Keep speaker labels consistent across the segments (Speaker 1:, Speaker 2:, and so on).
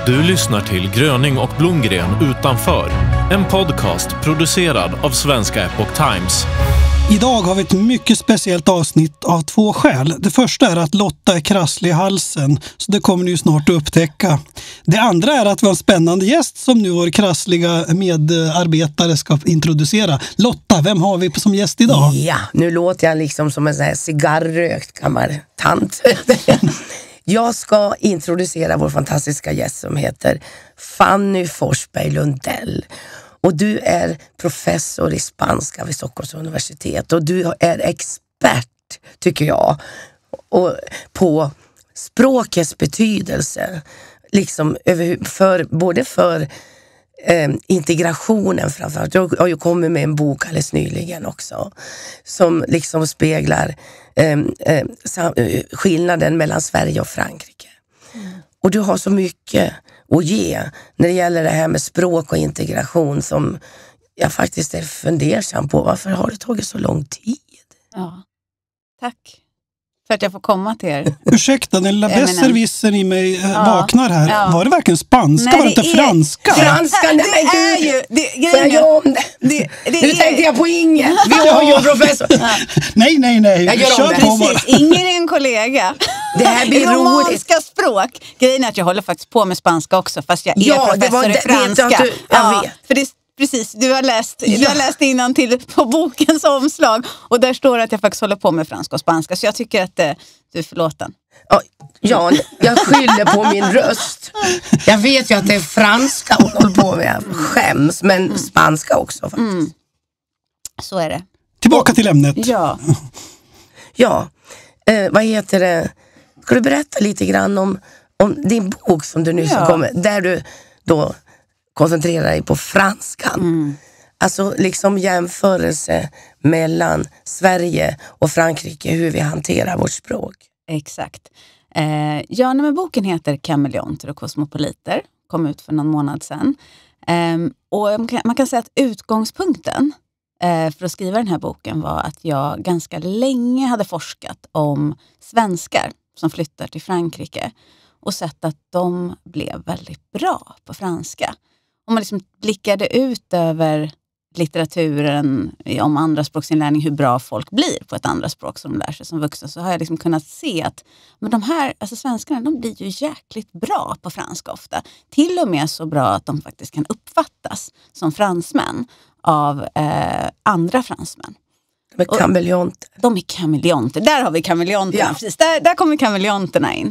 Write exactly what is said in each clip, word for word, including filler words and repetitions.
Speaker 1: Du lyssnar till Gröning och Blomgren utanför. En podcast producerad av Svenska Epoch Times.
Speaker 2: Idag har vi ett mycket speciellt avsnitt av två skäl. Det första är att Lotta är krasslig i halsen, så det kommer ni ju snart att upptäcka. Det andra är att vi har en spännande gäst som nu vår krassliga medarbetare ska introducera. Lotta, vem har vi som gäst idag?
Speaker 3: Ja, nu låter jag liksom som en sån här cigarrökt gammal tant. Jag ska introducera vår fantastiska gäst som heter Fanny Forsberg Lundell. Och du är professor i spanska vid Stockholms universitet. Och du är expert, tycker jag, och på språkets betydelse. Liksom för, både för eh, integrationen framförallt. Jag har ju kommit med en bok alldeles nyligen också. Som liksom speglar eh, eh, skillnaden mellan Sverige och Frankrike. Mm. Och du har så mycket att ge när det gäller det här med språk och integration som jag faktiskt är fundersam på. Varför har det tagit så lång tid?
Speaker 4: Ja, tack för att jag får komma till er.
Speaker 2: Ursäkta, den lilla besserwissern i mig ja, vaknar här. Ja. Var det verkligen spanska?
Speaker 4: Nej,
Speaker 2: var det inte
Speaker 4: är,
Speaker 2: franska?
Speaker 3: Franska, nej,
Speaker 4: det
Speaker 3: men
Speaker 4: är
Speaker 3: du,
Speaker 4: ju... Det,
Speaker 3: får jag göra om det? det, det nu är, tänkte jag på Inge. Vi har ju en professor.
Speaker 2: Ja. Nej, nej, nej.
Speaker 3: Jag gör om det.
Speaker 4: Precis, Inger är en kollega.
Speaker 3: Det här blir
Speaker 4: romanska
Speaker 3: roligt.
Speaker 4: språk. Grejen är att jag håller faktiskt på med spanska också, fast jag är
Speaker 3: ja,
Speaker 4: professor
Speaker 3: det var,
Speaker 4: i franska.
Speaker 3: Vet jag, du, jag
Speaker 4: ja,
Speaker 3: vet.
Speaker 4: För det Precis, du har läst,
Speaker 3: ja.
Speaker 4: du har läst innan till på bokens omslag och där står det att jag faktiskt håller på med franska och spanska, så jag tycker att eh, du är förlåten.
Speaker 3: Ja, ja, jag skyller på min röst. Jag vet ju att det är franska och håller på med. Jag skäms, men mm. spanska också faktiskt. Mm.
Speaker 4: Så är det.
Speaker 2: Tillbaka och, till ämnet.
Speaker 4: Ja.
Speaker 3: Ja, eh, vad heter det? Ska du berätta lite grann om, om din bok som du nyss ja. har kommit, där du då koncentrerar dig på franskan. Mm. Alltså liksom jämförelse mellan Sverige och Frankrike, hur vi hanterar vårt språk.
Speaker 4: Exakt. Eh, ja, men boken heter Kameleonter och kosmopoliter. Kom ut för någon månad sedan. Eh, och man kan, man kan säga att utgångspunkten eh, för att skriva den här boken var att jag ganska länge hade forskat om svenskar som flyttar till Frankrike och sett att de blev väldigt bra på franska. Om man liksom blickade ut över litteraturen om andra språksinlärning, hur bra folk blir på ett andra språk som de lär sig som vuxna, så har jag liksom kunnat se att men de här, alltså svenskarna, de blir ju jäkligt bra på franska ofta. Till och med så bra att de faktiskt kan uppfattas som fransmän av eh, andra fransmän.
Speaker 3: De är kameleonter.
Speaker 4: De är kameleonter. Där har vi kameleonterna. Ja. Precis. Där, där kommer kameleonterna in.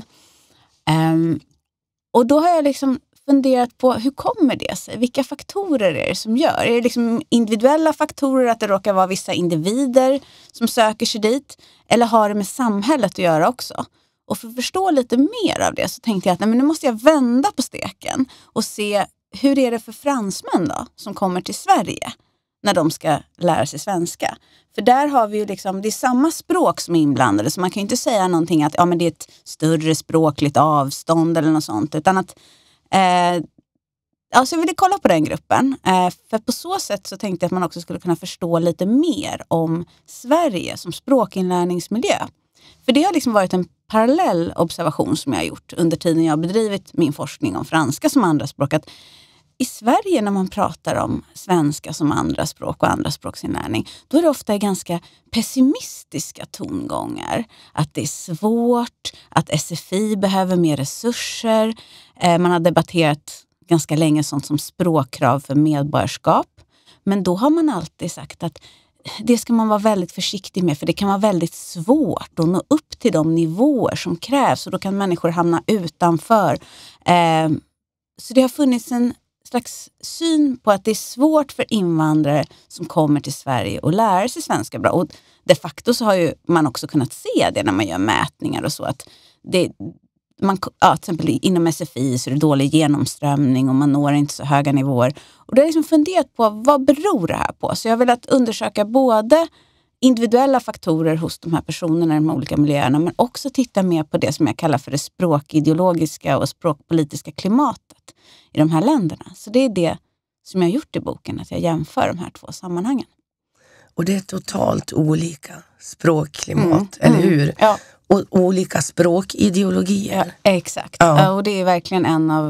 Speaker 4: Um, och då har jag liksom funderat på hur kommer det sig? Vilka faktorer är det som gör? Är det liksom individuella faktorer, att det råkar vara vissa individer som söker sig dit? Eller har det med samhället att göra också? Och för att förstå lite mer av det så tänkte jag att nej, men nu måste jag vända på steken och se hur är det för fransmän då som kommer till Sverige när de ska lära sig svenska. För där har vi ju liksom, det är samma språk som är inblandade, så man kan ju inte säga någonting att ja, men det är ett större språkligt avstånd eller något sånt, utan att Eh, alltså jag ville kolla på den gruppen. Eh, för på så sätt så tänkte jag att man också skulle kunna förstå lite mer om Sverige som språkinlärningsmiljö. För det har liksom varit en parallell observation som jag har gjort under tiden jag har bedrivit min forskning om franska som andra språk. Att i Sverige när man pratar om svenska som andra språk och andra språksinlärning, då är det ofta ganska pessimistiska tongångar. Att det är svårt, att S F I behöver mer resurser. Eh, man har debatterat ganska länge sånt som språkkrav för medborgarskap. Men då har man alltid sagt att det ska man vara väldigt försiktig med, för det kan vara väldigt svårt att nå upp till de nivåer som krävs, och då kan människor hamna utanför. Eh, så det har funnits en slags syn på att det är svårt för invandrare som kommer till Sverige och lära sig svenska bra. Och de facto så har ju man också kunnat se det när man gör mätningar och så, att det, man, ja, till exempel inom S F I så är det dålig genomströmning och man når inte så höga nivåer. Och det har liksom funderat på vad beror det här på. Så jag har velat undersöka både individuella faktorer hos de här personerna i de olika miljöerna, men också titta mer på det som jag kallar för det språkideologiska och språkpolitiska klimatet i de här länderna. Så det är det som jag har gjort i boken, att jag jämför de här två sammanhangen.
Speaker 3: Och det är totalt olika språkklimat, mm, eller hur?
Speaker 4: Mm, ja.
Speaker 3: Och olika språkideologier.
Speaker 4: Ja, exakt. Ja. Och det är verkligen en av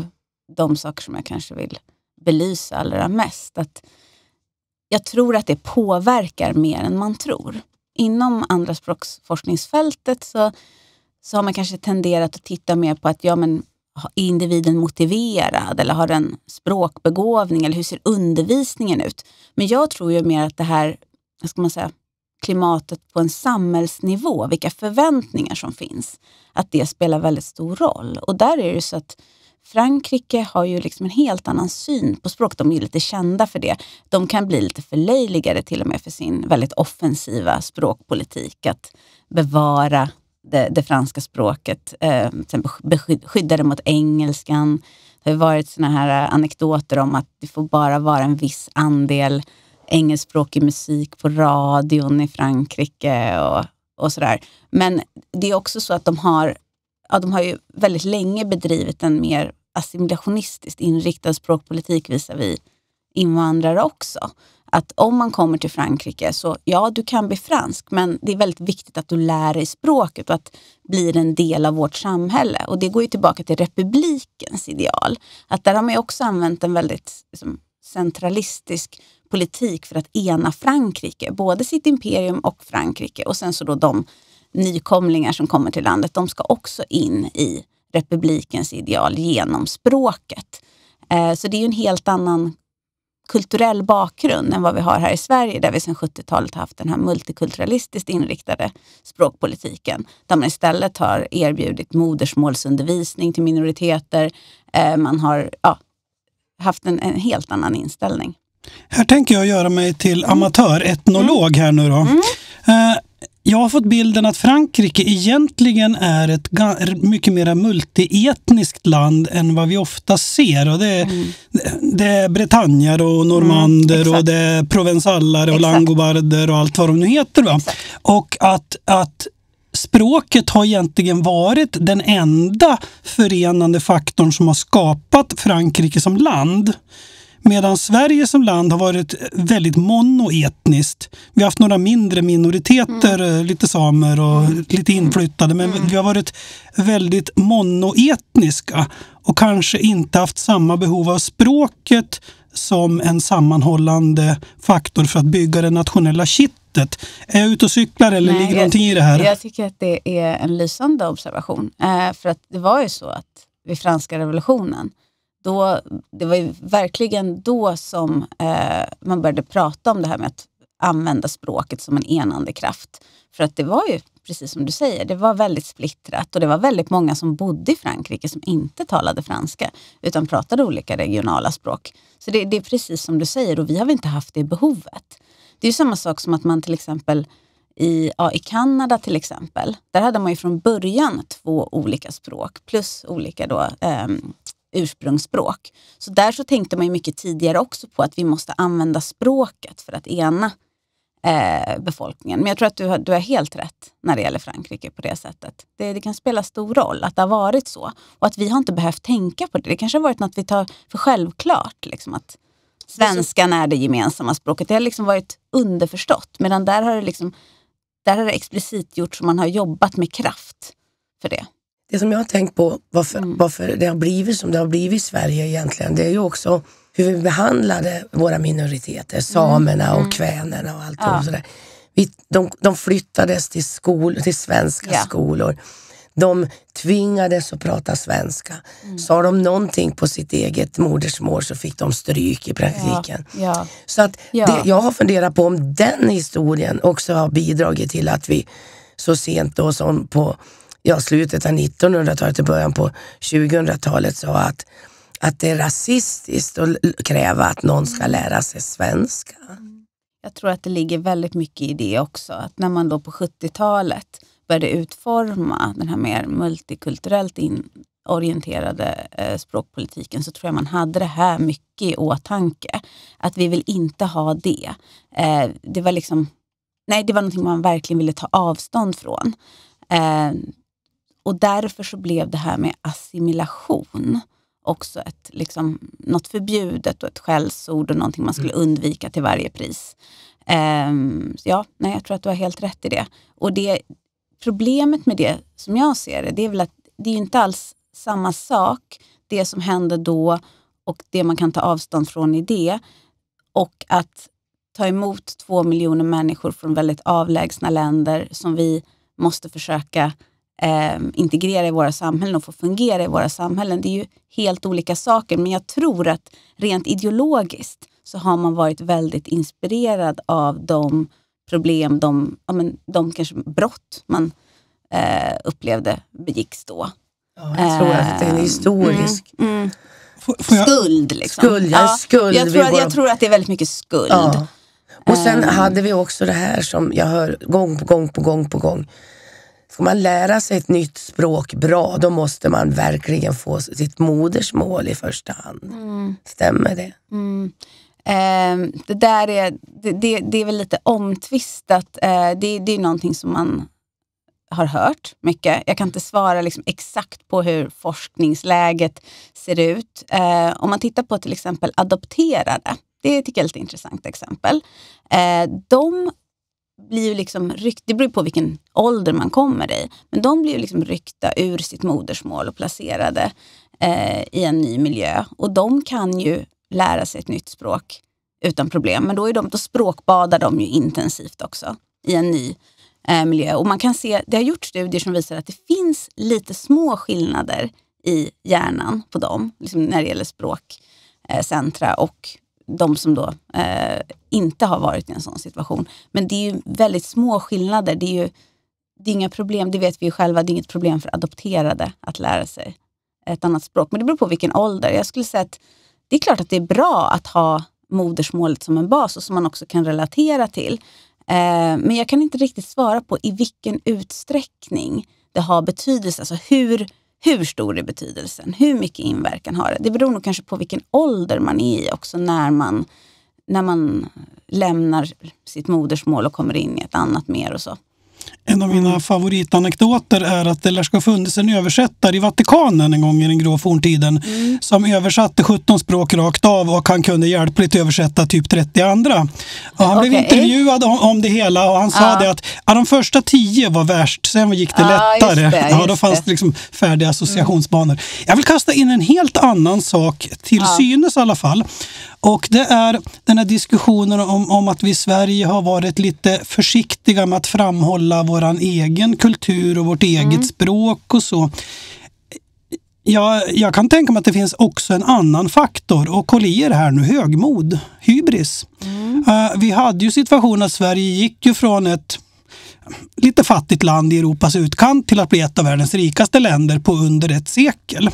Speaker 4: de saker som jag kanske vill belysa allra mest. Att jag tror att det påverkar mer än man tror. Inom andraspråksforskningsfältet så, så har man kanske tenderat att titta mer på att ja, men, är individen motiverad eller har en språkbegåvning eller hur ser undervisningen ut. Men jag tror ju mer att det här, vad ska man säga, klimatet på en samhällsnivå, vilka förväntningar som finns, att det spelar väldigt stor roll. Och där är det så att Frankrike har ju liksom en helt annan syn på språk. De är ju lite kända för det. De kan bli lite förlöjligare till och med för sin väldigt offensiva språkpolitik. Att bevara det, det franska språket, eh, beskydda det mot engelskan. Det har varit såna här anekdoter om att det får bara vara en viss andel engelskspråkig musik på radion i Frankrike och, och sådär. Men det är också så att de har, ja, de har ju väldigt länge bedrivit en mer assimilationistiskt inriktad språkpolitik visavi invandrare också. Att om man kommer till Frankrike så, ja, du kan bli fransk, men det är väldigt viktigt att du lär dig språket och att bli en del av vårt samhälle. Och det går ju tillbaka till republikens ideal. Att där har man ju också använt en väldigt liksom, centralistisk politik för att ena Frankrike, både sitt imperium och Frankrike. Och sen så då de nykomlingar som kommer till landet, de ska också in i republikens ideal genom språket. Eh, så det är ju en helt annan kulturell bakgrund än vad vi har här i Sverige, där vi sedan sjuttiotalet har haft den här multikulturalistiskt inriktade språkpolitiken, där man istället har erbjudit modersmålsundervisning till minoriteter. Eh, man har ja, haft en, en helt annan inställning.
Speaker 2: Här tänker jag göra mig till amatör-etnolog här nu då. Mm. Uh, jag har fått bilden att Frankrike egentligen är ett mycket mer multietniskt land än vad vi ofta ser. Och det, är, mm. det är bretanner och normander mm, och det är provensalare och langobarder och allt vad de nu heter. Va? Och att, att språket har egentligen varit den enda förenande faktorn som har skapat Frankrike som land. Medan Sverige som land har varit väldigt monoetniskt. Vi har haft några mindre minoriteter, mm. lite samer och lite inflyttade. Men mm. vi har varit väldigt monoetniska. Och kanske inte haft samma behov av språket som en sammanhållande faktor för att bygga det nationella kittet. Är jag ute och cyklar eller Nej, ligger jag, någonting i det här?
Speaker 4: Jag tycker att det är en lysande observation. Eh, för att det var ju så att vid franska revolutionen, Då, det var ju verkligen då som eh, man började prata om det här med att använda språket som en enande kraft. För att det var ju, precis som du säger, det var väldigt splittrat. Och det var väldigt många som bodde i Frankrike som inte talade franska, utan pratade olika regionala språk. Så det, det är precis som du säger, och vi har väl inte haft det behovet. Det är ju samma sak som att man till exempel i, ja, i Kanada till exempel, där hade man ju från början två olika språk plus olika då eh, ursprungsspråk. Så där så tänkte man ju mycket tidigare också på att vi måste använda språket för att ena eh, befolkningen. Men jag tror att du har, du har helt rätt när det gäller Frankrike på det sättet. Det, det kan spela stor roll att det har varit så. Och att vi har inte behövt tänka på det. Det kanske har varit något vi tar för självklart. Liksom att svenskan är det gemensamma språket. Det har liksom varit underförstått. Medan där har det liksom där har det explicit gjort så man har jobbat med kraft för det.
Speaker 3: Det som jag har tänkt på varför, mm. varför det har blivit som det har blivit i Sverige egentligen, det är ju också hur vi behandlade våra minoriteter, samerna mm. och kvänerna och allt ja. och sådär. Vi, de, de flyttades till, skol, till svenska ja. skolor. De tvingades att prata svenska. Mm. Sa de någonting på sitt eget modersmål så fick de stryk i praktiken.
Speaker 4: Ja. Ja.
Speaker 3: Så att
Speaker 4: ja.
Speaker 3: det, jag har funderat på om den historien också har bidragit till att vi så sent då som på ja, slutet av nittonhundratalet och början på tjugohundratalet sa att, att det är rasistiskt att kräva att någon ska lära sig svenska.
Speaker 4: Jag tror att det ligger väldigt mycket i det också. Att när man då på sjuttiotalet började utforma den här mer multikulturellt in, orienterade eh, språkpolitiken, så tror jag man hade det här mycket i åtanke. Att vi vill inte ha det. Eh, det var liksom, nej, det var någonting man verkligen ville ta avstånd från. Eh, och därför så blev det här med assimilation också ett, liksom, något förbjudet och ett skällsord och någonting man skulle undvika till varje pris. Eh, ja, nej, jag tror att du har helt rätt i det. Och det problemet med det, som jag ser det, det är väl att det är inte alls samma sak det som hände då och det man kan ta avstånd från i det. Och att ta emot två miljoner människor från väldigt avlägsna länder som vi måste försöka eh, integrera i våra samhällen och få fungera i våra samhällen. Det är ju helt olika saker, men jag tror att rent ideologiskt så har man varit väldigt inspirerad av de problem, de, ja, men, de kanske brott man eh, upplevde begicks då.
Speaker 3: Ja, jag tror att det är en historisk
Speaker 4: mm, mm.
Speaker 2: Får jag...
Speaker 4: skuld. Liksom.
Speaker 3: Skuld, ja,
Speaker 4: ja,
Speaker 3: skuld.
Speaker 4: Jag, tror att,
Speaker 3: våra...
Speaker 4: jag tror att det är väldigt mycket skuld.
Speaker 3: Ja. Och sen
Speaker 4: um...
Speaker 3: hade vi också det här som jag hör gång på gång på gång på gång. Ska man lära sig ett nytt språk bra, då måste man verkligen få sitt modersmål i första hand. Mm. Stämmer det?
Speaker 4: Mm. Eh, det där är, det, det, det är väl lite omtvistat. Eh, det, det är någonting som man har hört mycket. Jag kan inte svara liksom exakt på hur forskningsläget ser ut. Eh, om man tittar på till exempel adopterade, det tycker jag är ett intressant exempel. Eh, de blir ju liksom rykt, det beror på vilken ålder man kommer i, men de blir ju liksom ryckta ur sitt modersmål och placerade eh, i en ny miljö. Och de kan ju lära sig ett nytt språk utan problem, men då, är de, då språkbadar de ju intensivt också i en ny eh, miljö. Och man kan se, det har gjort studier som visar att det finns lite små skillnader i hjärnan på dem, liksom när det gäller språkcentra eh, och de som då eh, inte har varit i en sån situation. Men det är ju väldigt små skillnader. Det är ju det är inga problem, det vet vi ju själva, det är inget problem för adopterade att lära sig ett annat språk. Men det beror på vilken ålder. Jag skulle säga att det är klart att det är bra att ha modersmålet som en bas och som man också kan relatera till. Eh, men jag kan inte riktigt svara på i vilken utsträckning det har betydelse. Alltså hur Hur stor är betydelsen? Hur mycket inverkan har det? Det beror nog kanske på vilken ålder man är i också när man, när man lämnar sitt modersmål och kommer in i ett annat mer och så.
Speaker 2: En av mina favoritanekdoter är att det lär ska ha funnits en översättare i Vatikanen en gång i den grå forntiden mm. som översatte sjutton språk rakt av och han kunde hjälpligt översätta typ trettio andra. Och han okay. blev intervjuad om, om det hela och han sa ja. det att ja, de första tio var värst, sen gick det ja, lättare. Just det, just ja, då fanns det liksom färdiga associationsbanor. Mm. Jag vill kasta in en helt annan sak till ja. synes i alla fall. Och det är den här diskussionen om, om att vi i Sverige har varit lite försiktiga med att framhålla våran egen kultur och vårt eget mm. språk och så. Jag, jag kan tänka mig att det finns också en annan faktor och kollier här nu, högmod, hybris. Mm. Uh, vi hade ju situationen att Sverige gick ju från ett lite fattigt land i Europas utkant till att bli ett av världens rikaste länder på under ett sekel.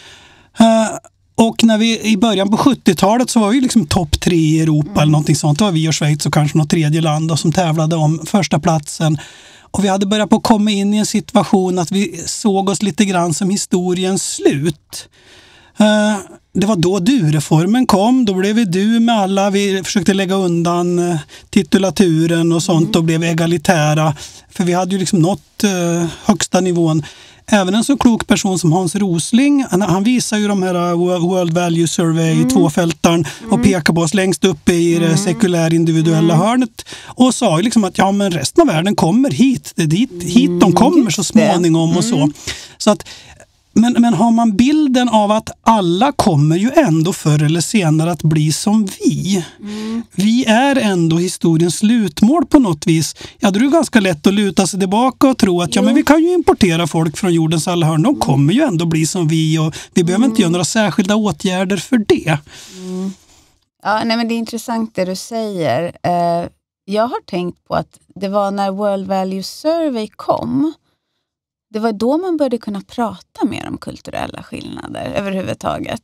Speaker 2: Uh, Och när vi i början på sjuttiotalet så var vi liksom topp tre i Europa mm. eller någonting sånt. Då var vi och Schweiz och kanske något tredje land då, som tävlade om första platsen. Och vi hade börjat på att komma in i en situation att vi såg oss lite grann som historiens slut. Uh, det var då du-reformen kom. Då blev vi du med alla. Vi försökte lägga undan uh, titulaturen och sånt mm. och blev egalitära. För vi hade ju liksom nått uh, högsta nivån. Även en så klok person som Hans Rosling, han, han visar ju de här World Value Survey mm. tvåfältaren och mm. pekar på oss längst uppe i mm. det sekulär individuella mm. hörnet och sa ju liksom att ja, men resten av världen kommer hit. Det är dit, hit de kommer så småningom och så. Mm. Så att Men, men har man bilden av att alla kommer ju ändå förr eller senare att bli som vi. Mm. Vi är ändå historiens slutmål på något vis. Ja, det är ganska lätt att luta sig tillbaka och tro att ja, men vi kan ju importera folk från jordens alla hörn. De kommer ju ändå bli som vi och vi behöver mm. inte göra några särskilda åtgärder för det.
Speaker 4: Mm. Ja, nej, men det är intressant det du säger. Eh, jag har tänkt på att det var när World Value Survey kom. Det var då man började kunna prata mer om kulturella skillnader överhuvudtaget.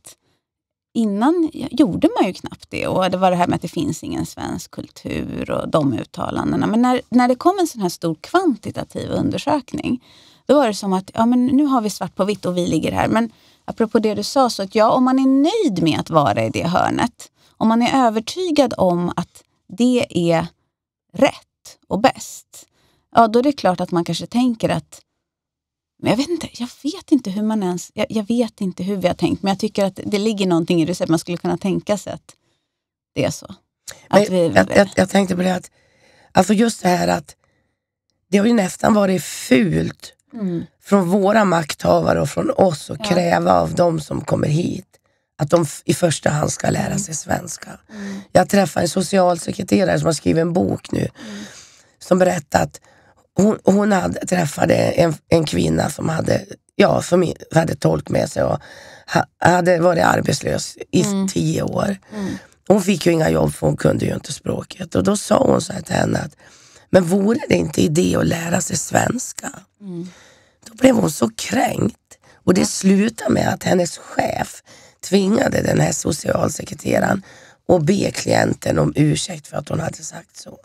Speaker 4: Innan gjorde man ju knappt det. Och det var det här med att det finns ingen svensk kultur och de uttalandena. Men när, när det kom en sån här stor kvantitativ undersökning, då var det som att ja, men nu har vi svart på vitt och vi ligger här. Men apropå det du sa, så att ja, om man är nöjd med att vara i det hörnet, om man är övertygad om att det är rätt och bäst, ja, då är det klart att man kanske tänker att men jag vet inte, jag vet inte hur man ens, jag, jag vet inte hur vi har tänkt, men jag tycker att det ligger någonting i det så att man skulle kunna tänka sig att det är så. Att vi,
Speaker 3: jag, jag, jag tänkte på det att, alltså just det här att det har ju nästan varit fult Mm. Från våra makthavare och från oss och ja. kräva av de som kommer hit att de f- i första hand ska lära mm. sig svenska. Mm. Jag träffade en socialsekreterare som har skrivit en bok nu mm. som berättade att hon, hon hade träffade en, en kvinna som hade, ja, som hade tolk med sig och ha, hade varit arbetslös i mm. tio år. Mm. Hon fick ju inga jobb för hon kunde ju inte språket. Och då sa hon så här till henne att men vore det inte idé att lära sig svenska? Mm. Då blev hon så kränkt. Och det slutade med att hennes chef tvingade den här socialsekreteraren att be klienten om ursäkt för att hon hade sagt så.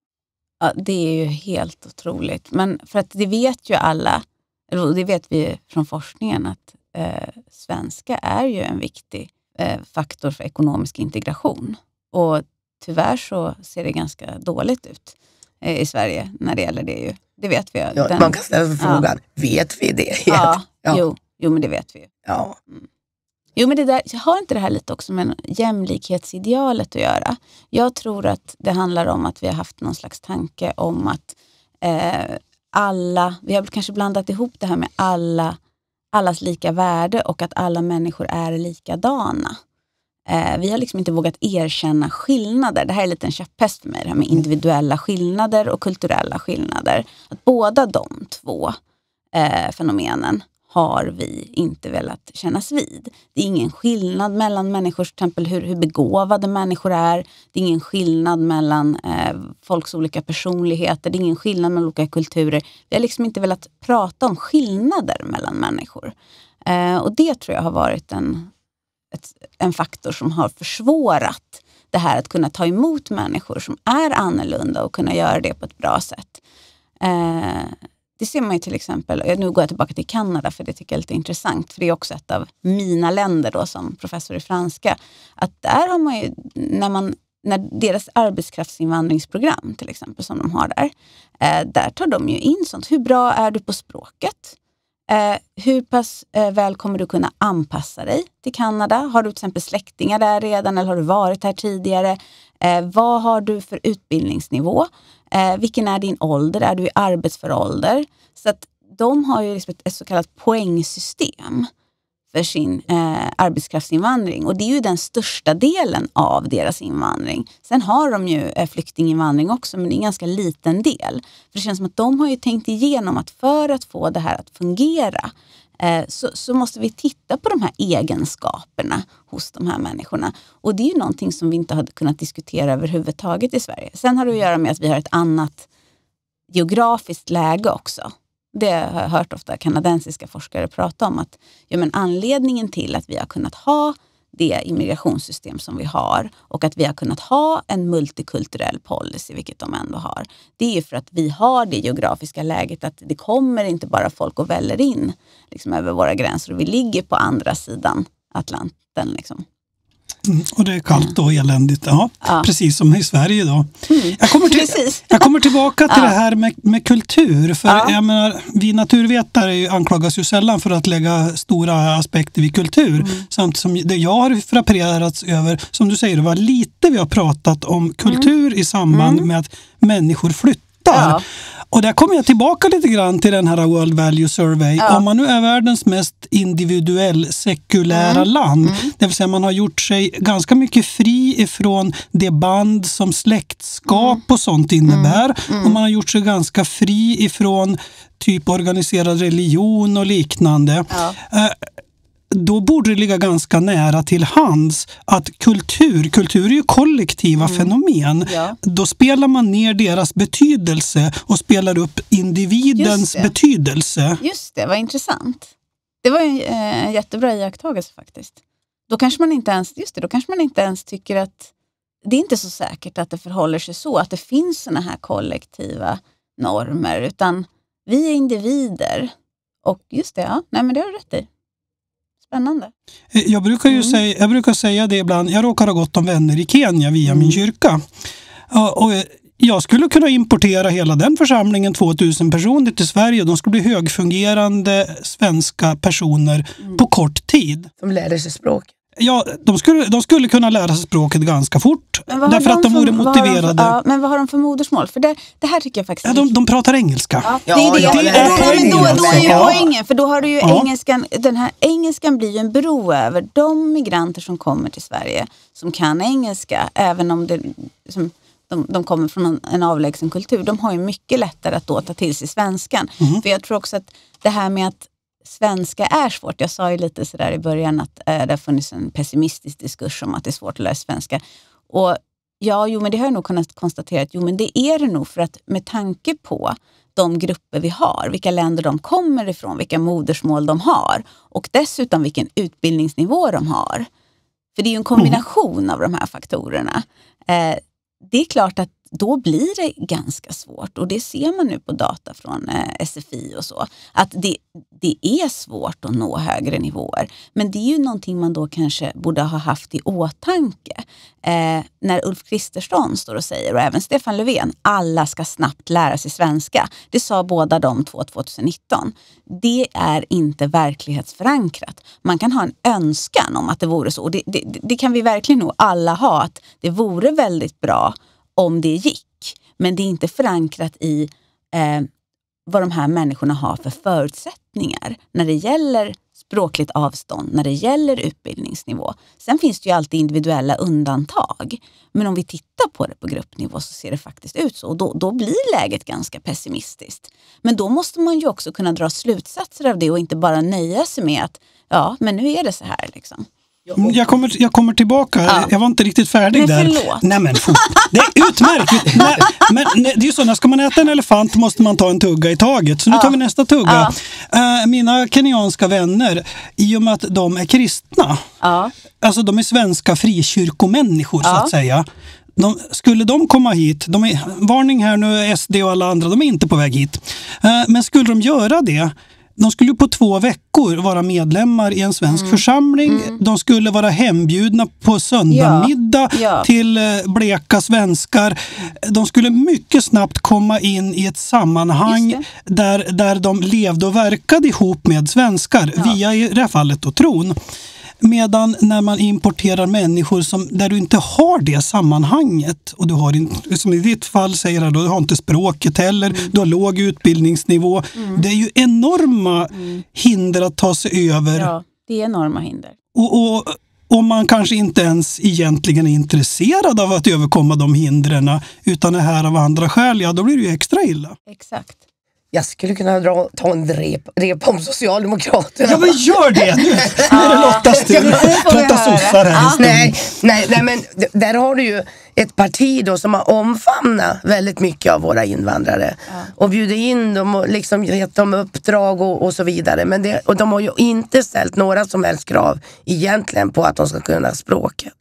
Speaker 4: Ja, det är ju helt otroligt. Men för att det vet ju alla, eller det vet vi från forskningen, att eh, svenska är ju en viktig eh, faktor för ekonomisk integration. Och tyvärr så ser det ganska dåligt ut i Sverige när det gäller det ju. Det vet vi ju.
Speaker 3: Ja, den, man kan ställa frågan, ja. vet vi det?
Speaker 4: Ja, ja. Jo, jo, men det vet vi ju.
Speaker 3: Ja.
Speaker 4: Mm. Jo, men det där, jag har inte det här lite också med jämlikhetsidealet att göra. Jag tror att det handlar om att vi har haft någon slags tanke om att eh, alla, vi har kanske blandat ihop det här med alla, allas lika värde och att alla människor är likadana. Eh, vi har liksom inte vågat erkänna skillnader. Det här är lite en käpphäst för mig, det här med individuella skillnader och kulturella skillnader. Att båda de två eh, fenomenen har vi inte velat kännas vid. Det är ingen skillnad mellan människor, till exempel hur, hur begåvade människor är. Det är ingen skillnad mellan eh, folks olika personligheter. Det är ingen skillnad mellan olika kulturer. Vi har liksom inte velat prata om skillnader mellan människor. Eh, och det tror jag har varit en, ett, en faktor som har försvårat det här att kunna ta emot människor som är annorlunda och kunna göra det på ett bra sätt. Eh, Det ser man ju till exempel, nu går jag tillbaka till Kanada för det tycker jag är lite intressant, för det är också ett av mina länder då som professor i franska, att där har man ju, när man när deras arbetskraftsinvandringsprogram till exempel som de har där, eh, där tar de ju in sånt, hur bra är du på språket? Eh, hur pass eh, väl kommer du kunna anpassa dig till Kanada? Har du till exempel släktingar där redan eller har du varit här tidigare? Eh, vad har du för utbildningsnivå? Eh, vilken är din ålder? Är du i arbetsför ålder? Så att de har ju liksom ett, ett så kallat poängsystem för sin eh, arbetskraftsinvandring. Och det är ju den största delen av deras invandring. Sen har de ju eh, flyktinginvandring också, men det är en ganska liten del. För det känns som att de har ju tänkt igenom att för att få det här att fungera eh, så, så måste vi titta på de här egenskaperna hos de här människorna. Och det är ju någonting som vi inte hade kunnat diskutera överhuvudtaget i Sverige. Sen har det att göra med att vi har ett annat geografiskt läge också. Det har jag hört ofta kanadensiska forskare prata om, att ja, men anledningen till att vi har kunnat ha det immigrationssystem som vi har och att vi har kunnat ha en multikulturell policy, vilket de ändå har, det är ju för att vi har det geografiska läget att det kommer inte bara folk och väller in liksom, över våra gränser, och vi ligger på andra sidan Atlanten liksom.
Speaker 2: Mm, och det är kallt och eländigt, ja, ja. Precis som i Sverige då.
Speaker 4: Mm.
Speaker 2: Jag, kommer till, jag kommer tillbaka till ja. det här med, med kultur, för ja. jag menar, vi naturvetare anklagas ju sällan för att lägga stora aspekter vid kultur, mm. samtidigt som det jag har frapperats över, som du säger, det var lite vi har pratat om kultur mm. i samband mm. med att människor flyttar. Ja. Och där kommer jag tillbaka lite grann till den här World Value Survey. Ja. Om man nu är världens mest individuell sekulära mm. land, mm. det vill säga man har gjort sig ganska mycket fri ifrån det band som släktskap mm. och sånt innebär. Mm. Mm. Och man har gjort sig ganska fri ifrån typ organiserad religion och liknande. Ja. Eh, då borde det ligga ganska nära till hands att kultur, kultur är ju kollektiva mm. fenomen. Ja. Då spelar man ner deras betydelse och spelar upp individens Just betydelse.
Speaker 4: Just det, vad intressant. Det var ju en jättebra iakttagelse faktiskt. Då kanske man inte ens, just det, då kanske man inte ens tycker att det är inte så säkert att det förhåller sig så, att det finns såna här kollektiva normer, utan vi är individer. Och just det, ja, nej men det har du rätt i. Spännande.
Speaker 2: Jag brukar ju mm. säga, jag brukar säga det ibland. Jag råkar ha gått om vänner i Kenya via mm. min kyrka. Och jag skulle kunna importera hela den församlingen, tvåtusen personer, till Sverige. De skulle bli högfungerande svenska personer mm. på kort tid.
Speaker 3: De lärde sig språk.
Speaker 2: Ja, de skulle, de skulle kunna lära sig språket ganska fort. Därför de att de vore för, motiverade.
Speaker 4: För, ja, men vad har de för modersmål? För det, det här tycker jag faktiskt...
Speaker 2: Ja, de, de pratar engelska.
Speaker 4: Ja, det är det.
Speaker 3: Ja,
Speaker 4: det,
Speaker 3: ja,
Speaker 4: det,
Speaker 3: ja,
Speaker 4: det, men då, då är ju
Speaker 2: ja.
Speaker 4: poängen. För då har du ju
Speaker 2: ja.
Speaker 4: engelskan... Den här engelskan blir ju en bro över de migranter som kommer till Sverige som kan engelska. Även om det... Som, de, de kommer från en, en avlägsen kultur. De har ju mycket lättare att då ta till sig svenskan. Mm. För jag tror också att det här med att svenska är svårt. Jag sa ju lite sådär i början att äh, det har funnits en pessimistisk diskurs om att det är svårt att lära svenska. Och ja, jo men det har jag nog kunnat konstatera att jo men det är det nog för att med tanke på de grupper vi har, vilka länder de kommer ifrån, vilka modersmål de har och dessutom vilken utbildningsnivå de har. För det är ju en kombination mm. av de här faktorerna. Eh, det är klart att då blir det ganska svårt och det ser man nu på data från eh, S F I och så. Att det, det är svårt att nå högre nivåer. Men det är ju någonting man då kanske borde ha haft i åtanke. Eh, när Ulf Kristersson står och säger, och även Stefan Löfven, alla ska snabbt lära sig svenska. Det sa båda de två tjugonitton. Det är inte verklighetsförankrat. Man kan ha en önskan om att det vore så. Och det, det, det kan vi verkligen nog alla ha, att det vore väldigt bra om det gick. Men det är inte förankrat i eh, vad de här människorna har för förutsättningar när det gäller språkligt avstånd, när det gäller utbildningsnivå. Sen finns det ju alltid individuella undantag. Men om vi tittar på det på gruppnivå så ser det faktiskt ut så. Och då, då blir läget ganska pessimistiskt. Men då måste man ju också kunna dra slutsatser av det och inte bara nöja sig med att ja, men nu är det så här liksom.
Speaker 2: Jag kommer, jag kommer tillbaka. Ja. Jag var inte riktigt färdig
Speaker 4: men
Speaker 2: där.
Speaker 4: Förlåt.
Speaker 2: Nej men fort. Det är utmärkt. Nej, men det är ju så, när ska man äta en elefant måste man ta en tugga i taget. Så nu ja. tar vi nästa tugga. Ja. Uh, mina kenyanska vänner, i och med att de är kristna, ja. alltså de är svenska frikyrkomänniskor ja. så att säga. De, skulle de komma hit, de är, varning här nu, S D och alla andra, de är inte på väg hit. Uh, men skulle de göra det, de skulle på två veckor vara medlemmar i en svensk mm. församling. Mm. De skulle vara hembjudna på söndagmiddag ja. ja. till bleka svenskar. De skulle mycket snabbt komma in i ett sammanhang där, där de levde och verkade ihop med svenskar. Ja. Via i det här fallet då tron. Medan när man importerar människor som, där du inte har det sammanhanget och du har inte, som i ditt fall säger du, du har inte språket heller, mm. du har låg utbildningsnivå. Mm. Det är ju enorma mm. hinder att ta sig över.
Speaker 4: Ja, det är enorma hinder.
Speaker 2: Och, och om man kanske inte ens egentligen är intresserad av att överkomma de hindren utan är här av andra skäl, ja då blir det ju extra illa.
Speaker 4: Exakt.
Speaker 3: Jag skulle kunna dra, ta en rep, rep om Socialdemokraterna.
Speaker 2: Ja, men gör det! Nu, nu är det Lottas tur. Lotta sossar här
Speaker 3: ah, nej, nej, nej, men där har du ju ett parti då som har omfamnat väldigt mycket av våra invandrare. Ja. Och bjudit in dem och liksom gett dem uppdrag och, och så vidare. Men det, och de har ju inte ställt några som helst krav egentligen på att de ska kunna språket.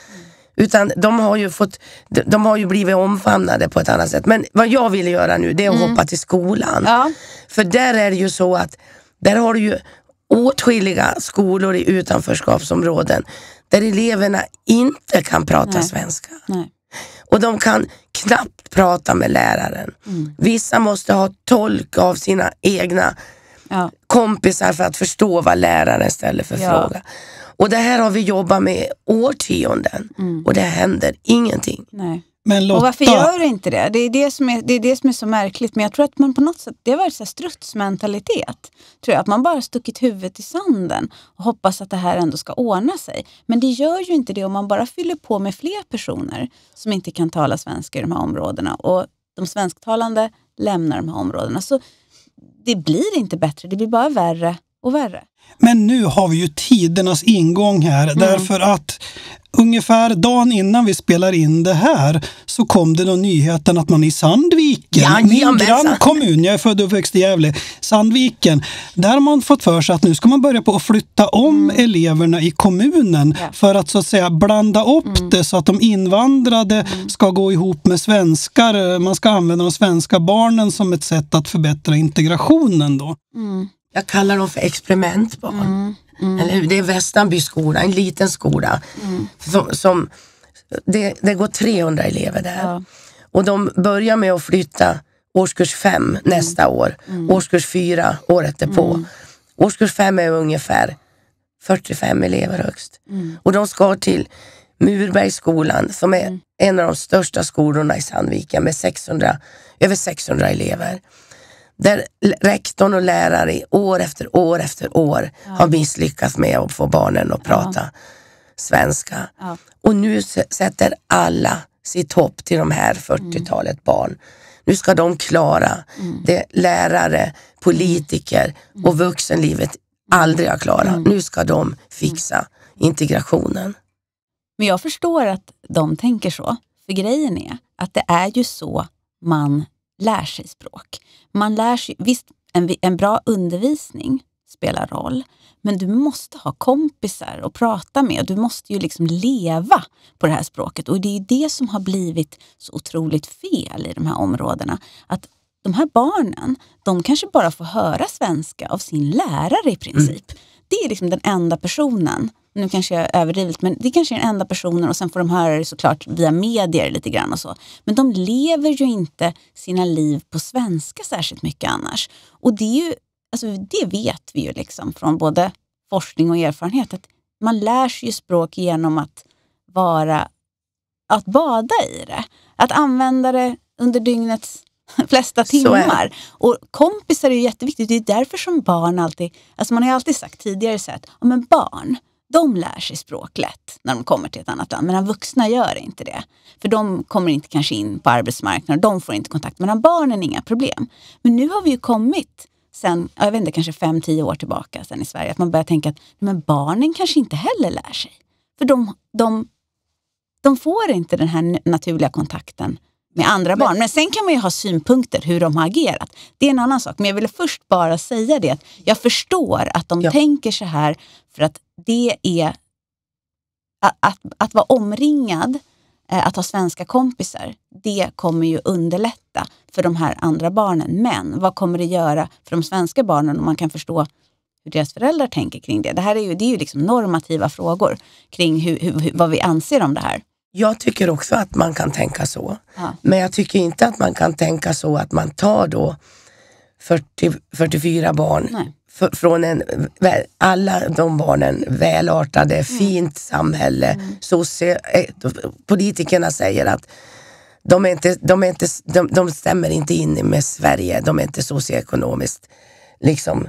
Speaker 3: Utan de har ju fått, de har ju blivit omfamnade på ett annat sätt. Men vad jag vill göra nu, det är att mm. hoppa till skolan. Ja. För där är det ju så att där har du ju åtskilliga skolor i utanförskapsområden där eleverna inte kan prata Nej. svenska. Nej. Och de kan knappt prata med läraren. Mm. Vissa måste ha tolk av sina egna ja. kompisar för att förstå vad läraren ställer för ja. fråga. Och det här har vi jobbat med årtionden. Mm. Och det händer ingenting.
Speaker 4: Nej.
Speaker 2: Men Lotta...
Speaker 4: Och varför gör det inte det? Det är det, som är, det är det som är så märkligt. Men jag tror att man på något sätt, det har varit så här strutsmentalitet. Tror jag, att man bara stuckit huvudet i sanden och hoppas att det här ändå ska ordna sig. Men det gör ju inte det om man bara fyller på med fler personer som inte kan tala svenska i de här områdena. Och de svensktalande lämnar de här områdena. Så det blir inte bättre, det blir bara värre och värre.
Speaker 2: Men nu har vi ju tidernas ingång här mm. därför att ungefär dagen innan vi spelar in det här så kom det då nyheten att man i Sandviken, ja, min grannkommun, jag är född och uppväxt i Gävle, Sandviken, där har man fått för sig att nu ska man börja på att flytta om mm. eleverna i kommunen ja. för att så att säga blanda upp mm. det så att de invandrade mm. ska gå ihop med svenskar. Man ska använda de svenska barnen som ett sätt att förbättra integrationen då.
Speaker 3: Mm. Jag kallar dem för experimentbarn. Mm, mm. Eller hur? Det är Västanby skola, en liten skola. Mm. Som, som, det, det går trehundra elever där. Ja. Och de börjar med att flytta årskurs fem mm. nästa år. Mm. Årskurs fyra året därpå. Mm. Årskurs fem är ungefär fyrtiofem elever högst.
Speaker 4: Mm.
Speaker 3: Och de ska till Murbergsskolan som är mm. en av de största skolorna i Sandviken med sexhundra, över sexhundra elever. Där rektorn och lärare år efter år efter år ja. har misslyckats med att få barnen att prata ja. svenska. Ja. Och nu sätter alla sitt hopp till de här fyrtiotalet mm. barn. Nu ska de klara mm. det lärare, politiker mm. och vuxenlivet aldrig har klarat. Mm. Nu ska de fixa mm. integrationen.
Speaker 4: Men jag förstår att de tänker så. För grejen är att det är ju så man lär sig språk. Man lär sig, visst en, en bra undervisning spelar roll. Men du måste ha kompisar att prata med. Du måste ju liksom leva på det här språket. Och det är det som har blivit så otroligt fel i de här områdena. Att de här barnen, de kanske bara får höra svenska av sin lärare i princip. Mm. Det är liksom den enda personen. Nu kanske jag är överdrivet, men det kanske är den enda personen och sen får de höra det såklart via medier lite grann och så. Men de lever ju inte sina liv på svenska särskilt mycket annars. Och det är ju, alltså det vet vi ju liksom från både forskning och erfarenhet att man lär sig ju språk genom att vara, att bada i det. Att använda det under dygnets flesta timmar. Och kompisar är ju jätteviktigt. Det är därför som barn alltid, alltså man har ju alltid sagt tidigare så att ja, men barn, de lär sig språk lätt när de kommer till ett annat land. Men vuxna gör inte det. För de kommer inte kanske in på arbetsmarknaden. De får inte kontakt. Men barnen är inga problem. Men nu har vi ju kommit sen, jag vet inte, kanske fem, tio år tillbaka sen i Sverige. Att man börjar tänka att men barnen kanske inte heller lär sig. För de, de, de får inte den här naturliga kontakten med andra men, barn. Men sen kan man ju ha synpunkter hur de har agerat. Det är en annan sak. Men jag ville först bara säga det. Att jag förstår att de ja. tänker så här för att det är att, att, att vara omringad, att ha svenska kompisar, det kommer ju underlätta för de här andra barnen. Men vad kommer det göra för de svenska barnen om man kan förstå hur deras föräldrar tänker kring det? Det här är ju, det är ju liksom normativa frågor kring hur, hur, vad vi anser om det här.
Speaker 3: Jag tycker också att man kan tänka så.
Speaker 4: Ja.
Speaker 3: Men jag tycker inte att man kan tänka så att man tar då fyrtio, fyrtiofyra barn för, från en, alla de barnen välartade, mm. fint samhälle. Mm. Socio, politikerna säger att de, är inte, de, är inte, de, de stämmer inte in med Sverige. De är inte socioekonomiskt liksom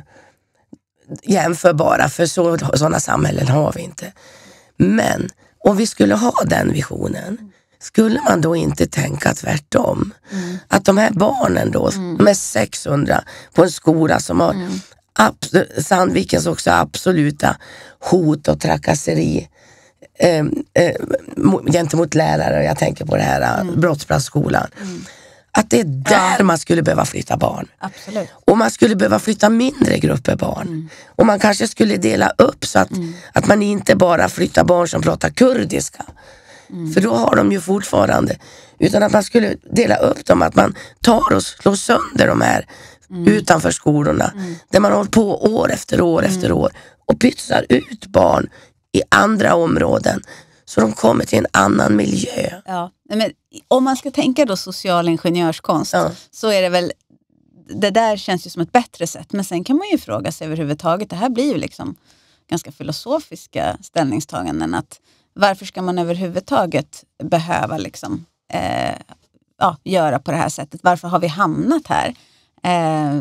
Speaker 3: jämförbara, för så, sådana samhällen har vi inte. Men om vi skulle ha den visionen, skulle man då inte tänka tvärtom? Mm. Att de här barnen då, mm. de är sexhundra på en skola som har mm. abs- Sandvikens också absoluta hot och trakasseri eh, eh, gentemot lärare. Jag tänker på det här mm. brottsplatsskolan. Mm. Att det är där ja. man skulle behöva flytta barn.
Speaker 4: Absolut.
Speaker 3: Och man skulle behöva flytta mindre grupper barn. Mm. Och man kanske skulle dela upp så att, mm. att man inte bara flyttar barn som pratar kurdiska. Mm. För då har de ju fortfarande. Utan att man skulle dela upp dem. Att man tar och slår sönder de här mm. utanför skolorna. Mm. Där man håller på år efter år mm. efter år. Och pytsar ut barn i andra områden. Så de kommer till en annan miljö.
Speaker 4: Ja, men om man ska tänka då social ingenjörskonst ja. så är det väl, det där känns ju som ett bättre sätt. Men sen kan man ju fråga sig överhuvudtaget, det här blir ju liksom ganska filosofiska ställningstaganden. Att varför ska man överhuvudtaget behöva liksom, eh, ja, göra på det här sättet? Varför har vi hamnat här? Eh,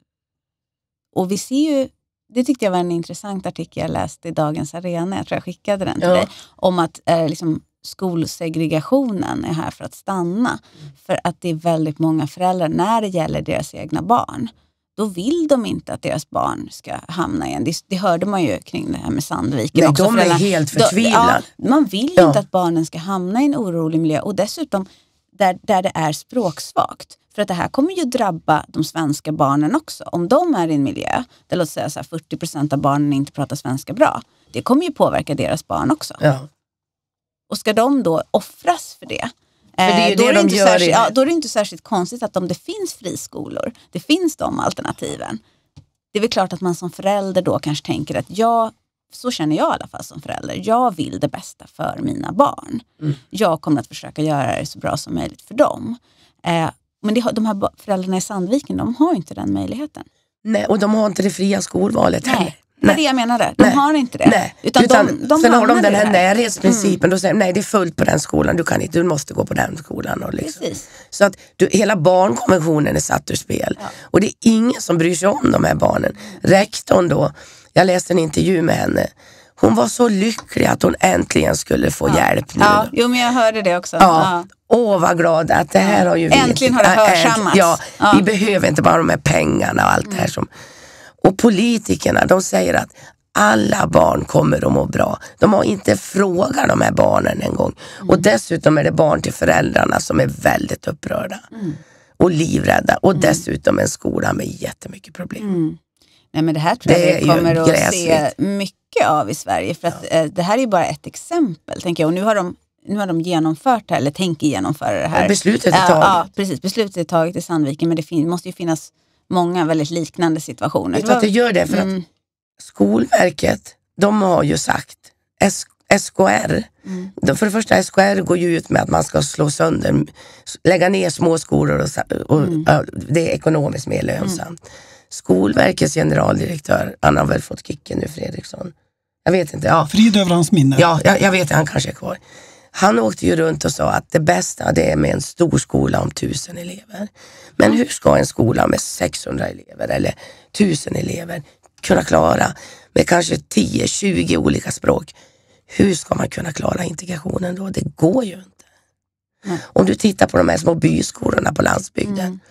Speaker 4: och vi ser ju, det tyckte jag var en intressant artikel jag läste i Dagens Arena. Jag tror jag skickade den till ja. dig. Om att eh, liksom, skolsegregationen är här för att stanna. Mm. För att det är väldigt många föräldrar, när det gäller deras egna barn, då vill de inte att deras barn ska hamna igen. Det, det hörde man ju kring det här med Sandviken.
Speaker 3: Nej,
Speaker 4: också
Speaker 3: de är helt förtvivlade.
Speaker 4: Ja, man vill ja. inte att barnen ska hamna i en orolig miljö. Och dessutom där, där det är språksvagt. För att det här kommer ju drabba de svenska barnen också. Om de är i en miljö där låt säga så här, fyrtio procent av barnen inte pratar svenska bra. Det kommer ju påverka deras barn också.
Speaker 3: Ja.
Speaker 4: Och ska de då offras för det?
Speaker 3: För det är ju
Speaker 4: då,
Speaker 3: det
Speaker 4: är det
Speaker 3: de
Speaker 4: inte
Speaker 3: gör
Speaker 4: särskilt,
Speaker 3: i...
Speaker 4: ja, då är det inte särskilt konstigt att om det finns friskolor, det finns de alternativen. Det är väl klart att man som förälder då kanske tänker att jag, så känner jag i alla fall som förälder, jag vill det bästa för mina barn. Mm. Jag kommer att försöka göra det så bra som möjligt för dem. Eh, men det, de här föräldrarna i Sandviken, de har ju inte den möjligheten.
Speaker 3: Nej, och de har inte det fria skolvalet
Speaker 4: nej,
Speaker 3: heller.
Speaker 4: Det är det jag menade. De
Speaker 3: nej.
Speaker 4: har inte det.
Speaker 3: Nej.
Speaker 4: Utan,
Speaker 3: Utan
Speaker 4: de, de
Speaker 3: sen har de den här
Speaker 4: där.
Speaker 3: närhetsprincipen. Mm. Då säger nej, det är fullt på den skolan. Du kan inte, du måste gå på den skolan. Och liksom.
Speaker 4: Precis.
Speaker 3: Så att du, hela barnkonventionen är satt ur spel. Ja. Och det är ingen som bryr sig om de här barnen. Rektorn då, jag läste en intervju med henne. Hon var så lycklig att hon äntligen skulle få
Speaker 4: ja.
Speaker 3: hjälp nu.
Speaker 4: Ja, jo, men jag hörde det också.
Speaker 3: Ja. Ja. Åh, vad glad att det här har ju vi
Speaker 4: äntligen har det hörsammats.
Speaker 3: Ja,
Speaker 4: ja,
Speaker 3: vi behöver inte bara de här pengarna och allt mm. det här som... Och politikerna, de säger att alla barn kommer att må bra. De har inte frågat de här barnen en gång. Mm. Och dessutom är det barn till föräldrarna som är väldigt upprörda. Mm. Och livrädda. Och mm. dessutom en skola med jättemycket problem.
Speaker 4: Mm. Nej, men det här tror jag vi kommer att
Speaker 3: gräsligt.
Speaker 4: se mycket av i Sverige. För att ja. eh, det här är ju bara ett exempel, tänker jag. Och nu har de, nu har de genomfört det här, eller tänker genomföra det här.
Speaker 3: Ja, beslutet är taget.
Speaker 4: Ja, precis. Beslutet är taget i Sandviken. Men det fin- måste ju finnas många väldigt liknande situationer.
Speaker 3: Vet du att det gör det? För mm. att Skolverket, de har ju sagt, S- S K R, mm. de, för det första S K R går ju ut med att man ska slå sönder, lägga ner små skolor och, och mm. äh, det är ekonomiskt mer lönsamt. Mm. Skolverkets generaldirektör, han har väl fått kicken nu, Fredriksson. Jag vet inte. Ja.
Speaker 2: Frid över hans minne.
Speaker 3: Ja, jag, jag vet, han kanske är kvar. Han åkte ju runt och sa att det bästa det är med en stor skola om tusen elever. Men mm. hur ska en skola med sexhundra elever eller tusen elever kunna klara med kanske tio tjugo olika språk? Hur ska man kunna klara integrationen då? Det går ju inte. Mm. Om du tittar på de här små byskolorna på landsbygden. Mm.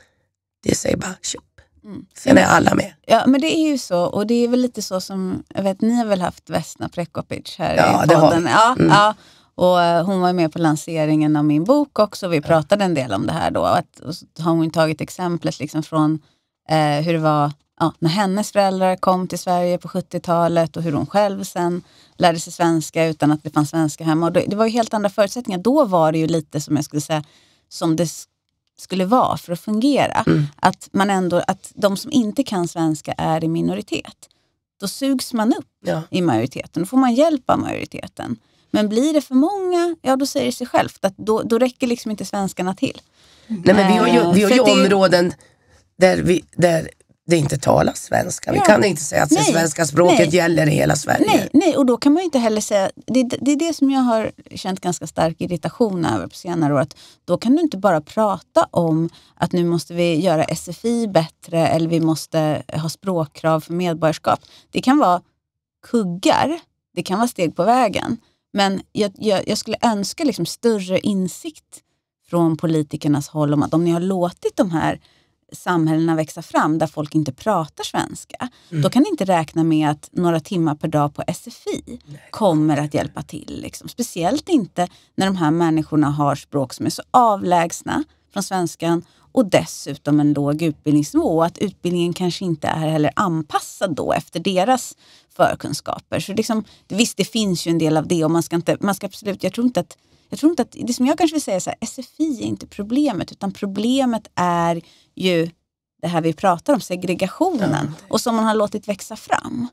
Speaker 3: Det säger bara köp. Mm. Sen är alla med.
Speaker 4: Ja, men det är ju så. Och det är väl lite så som, jag vet, ni har väl haft Vesna Prekopic här
Speaker 3: ja,
Speaker 4: i
Speaker 3: det
Speaker 4: podden.
Speaker 3: har
Speaker 4: ja,
Speaker 3: mm.
Speaker 4: ja. Och uh, hon var med på lanseringen av min bok också. Vi pratade en del om det här då. Att, och så har hon tagit exemplet liksom från uh, hur det var ja, när hennes föräldrar kom till Sverige på sjuttiotalet. Och hur hon själv sen lärde sig svenska utan att det fanns svenska hemma. Och det, det var ju helt andra förutsättningar. Då var det ju lite som jag skulle säga som det skulle vara för att fungera. Mm. Att man ändå, att de som inte kan svenska är i minoritet. Då sugs man upp ja. i majoriteten. Då får man hjälp av majoriteten. Men blir det för många, ja då säger det sig självt att då, då räcker liksom inte svenskarna till.
Speaker 3: Nej, men vi har ju, vi har ju områden där, vi, där det inte talas svenska. Vi ja. kan inte säga att nej, det svenska språket nej. gäller i hela Sverige.
Speaker 4: Nej, nej, och då kan man ju inte heller säga, det, det är det som jag har känt ganska stark irritation över på senare år. Att då kan du inte bara prata om att nu måste vi göra S F I bättre eller vi måste ha språkkrav för medborgarskap. Det kan vara kuggar, det kan vara steg på vägen. Men jag, jag, jag skulle önska liksom större insikt från politikernas håll om att om ni har låtit de här samhällena växa fram där folk inte pratar svenska, mm. då kan ni inte räkna med att några timmar per dag på S F I Nej. kommer att hjälpa till. Liksom. Speciellt inte när de här människorna har språk som är så avlägsna från svenskan och dessutom en låg utbildningsnivå och att utbildningen kanske inte är heller anpassad då efter deras förkunskaper. Så liksom, visst, det finns ju en del av det och man ska inte, man ska absolut, jag tror inte att Jag tror inte att, det som jag kanske vill säga är så här, S F I är inte problemet utan problemet är ju det här vi pratar om, segregationen ja. och som man har låtit växa fram.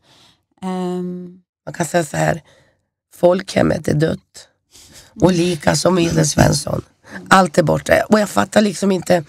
Speaker 4: Um,
Speaker 3: man kan säga så här, folkhemmet är dött och lika som Iden Svensson. Allt är borta och jag fattar liksom inte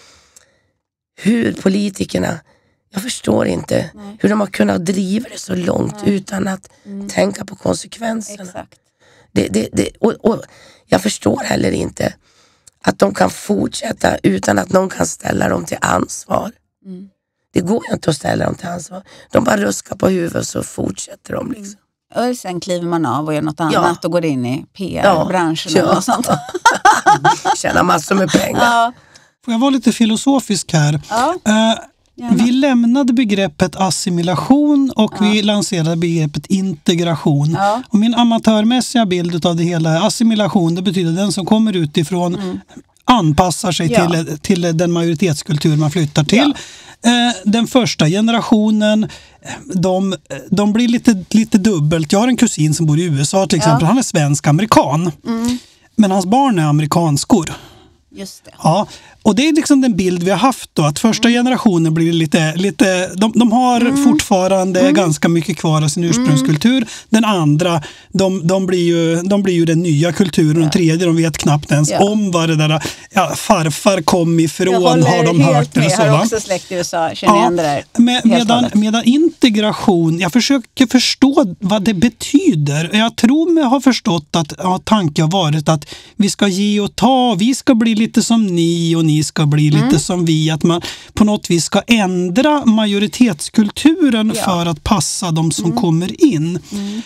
Speaker 3: hur politikerna, jag förstår inte Nej. hur de har kunnat driva det så långt Nej. utan att mm. tänka på konsekvenserna.
Speaker 4: Exakt.
Speaker 3: Det, det, det, och, och jag förstår heller inte att de kan fortsätta utan att någon kan ställa dem till ansvar. Mm. Det går ju inte att ställa dem till ansvar. De bara ruskar på huvudet så fortsätter de liksom.
Speaker 4: Mm. Och sen kliver man av och gör något annat ja. och går in i P R-branschen
Speaker 3: ja.
Speaker 4: och sånt.
Speaker 3: Tjänar massor med pengar.
Speaker 4: Ja.
Speaker 2: Får jag vara lite filosofisk här?
Speaker 4: Ja.
Speaker 2: Uh, Vi lämnade begreppet assimilation och ja. vi lanserade begreppet integration. Ja. Och min amatörmässiga bild av det hela är assimilation, det betyder den som kommer utifrån mm. anpassar sig ja. till, till den majoritetskultur man flyttar till. Ja. Den första generationen, de, de blir lite, lite dubbelt. Jag har en kusin som bor i U S A till exempel, ja. han är svensk-amerikan. Mm. Men hans barn är amerikanskor.
Speaker 4: Just det.
Speaker 2: Ja, och det är liksom den bild vi har haft då, att första mm. generationen blir lite, lite de, de har mm. fortfarande mm. ganska mycket kvar av sin ursprungskultur. Mm. Den andra, de, de, blir ju, de blir ju den nya kulturen. Ja. Den tredje, de vet knappt ens ja. om vad det där ja, farfar kom ifrån, har de hört det.
Speaker 4: Jag har också släkt i U S A, känner ja, igen det där.
Speaker 2: Med, medan, medan integration, jag försöker förstå vad det betyder. Jag tror mig ha förstått att ja, tanken har varit att vi ska ge och ta, vi ska bli lite som ni och ni ska bli lite mm. som vi, att man på något vis ska ändra majoritetskulturen ja. för att passa de som mm. kommer in. Mm.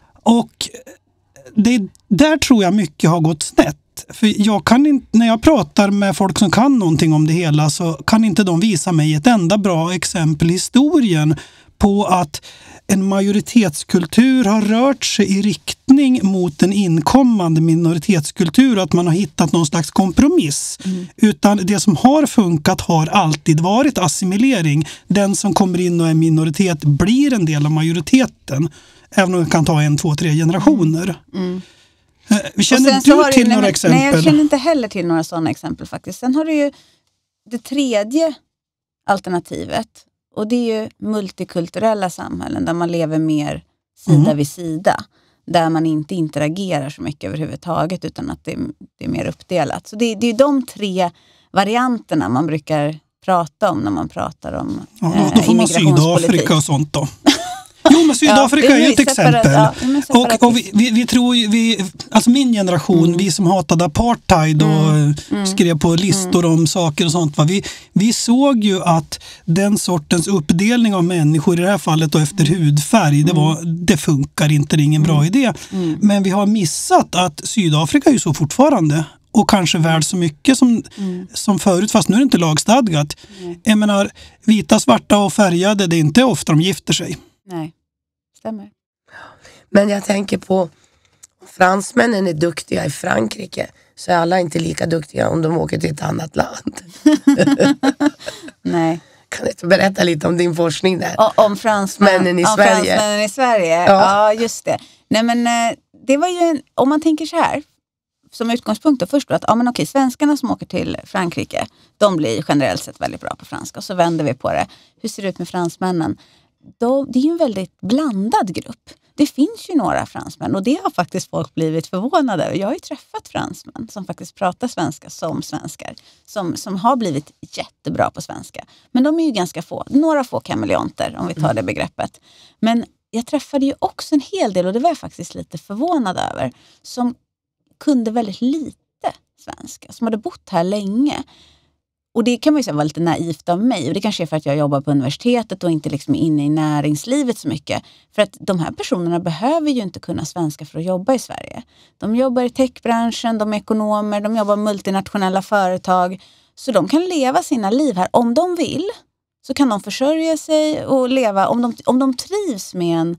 Speaker 2: Och det, där tror jag mycket har gått snett. För jag kan inte, när jag pratar med folk som kan någonting om det hela, så kan inte de visa mig ett enda bra exempel i historien på att en majoritetskultur har rört sig i riktning mot en inkommande minoritetskultur, att man har hittat någon slags kompromiss. Mm. Utan det som har funkat har alltid varit assimilering. Den som kommer in och är minoritet blir en del av majoriteten. Även om det kan ta en, två, tre generationer. Mm. Vi känner du till
Speaker 4: några
Speaker 2: nej, exempel?
Speaker 4: Nej, jag känner inte heller till några sådana exempel faktiskt. Sen har du ju det tredje alternativet. Och det är ju multikulturella samhällen där man lever mer sida mm. vid sida. Där man inte interagerar så mycket överhuvudtaget, utan att det, det är mer uppdelat. Så det, det är ju de tre varianterna man brukar prata om när man pratar om
Speaker 2: ja, då, då får man Sydafrika och sånt då. Jo, men Sydafrika ja, är ju ett exempel. Ja, och och vi, vi, vi tror ju, vi, alltså min generation, mm. vi som hatade apartheid och mm. Mm. skrev på listor mm. om saker och sånt, va? Vi, vi såg ju att den sortens uppdelning av människor, i det här fallet då efter hudfärg, det, var, det funkar inte, det är ingen bra mm. idé. Mm. Men vi har missat att Sydafrika är ju så fortfarande. Och kanske värd så mycket som, mm. som förut, fast nu är det inte lagstadgat. Mm. Jag menar, vita, svarta och färgade, det är inte ofta de gifter sig.
Speaker 4: Nej, stämmer.
Speaker 3: Men jag tänker på, fransmännen är duktiga i Frankrike, så är alla inte lika duktiga om de åker till ett annat land.
Speaker 4: Nej.
Speaker 3: Kan du inte berätta lite om din forskning där?
Speaker 4: O- om fransmännen
Speaker 3: i
Speaker 4: om
Speaker 3: Sverige.
Speaker 4: fransmännen i Sverige, ja. ja just det. Nej men det var ju, en, om man tänker så här, som utgångspunkt då först då, att ja, men okej, svenskarna som åker till Frankrike, de blir generellt sett väldigt bra på franska. Och så vänder vi på det. Hur ser det ut med fransmännen? Då, det är ju en väldigt blandad grupp. Det finns ju några fransmän och det har faktiskt folk blivit förvånade över. Jag har ju träffat fransmän som faktiskt pratar svenska som svenskar. Som, som har blivit jättebra på svenska. Men de är ju ganska få. Några få kameleonter om vi tar det begreppet. Men jag träffade ju också en hel del, och det var jag faktiskt lite förvånad över, som kunde väldigt lite svenska. Som hade bott här länge. Och det kan man ju säga var lite naivt av mig. Och det kanske är för att jag jobbar på universitetet och inte liksom är inne i näringslivet så mycket. För att de här personerna behöver ju inte kunna svenska för att jobba i Sverige. De jobbar i techbranschen, de är ekonomer, de jobbar med multinationella företag. Så de kan leva sina liv här. Om de vill så kan de försörja sig och leva. Om de, om de trivs med en,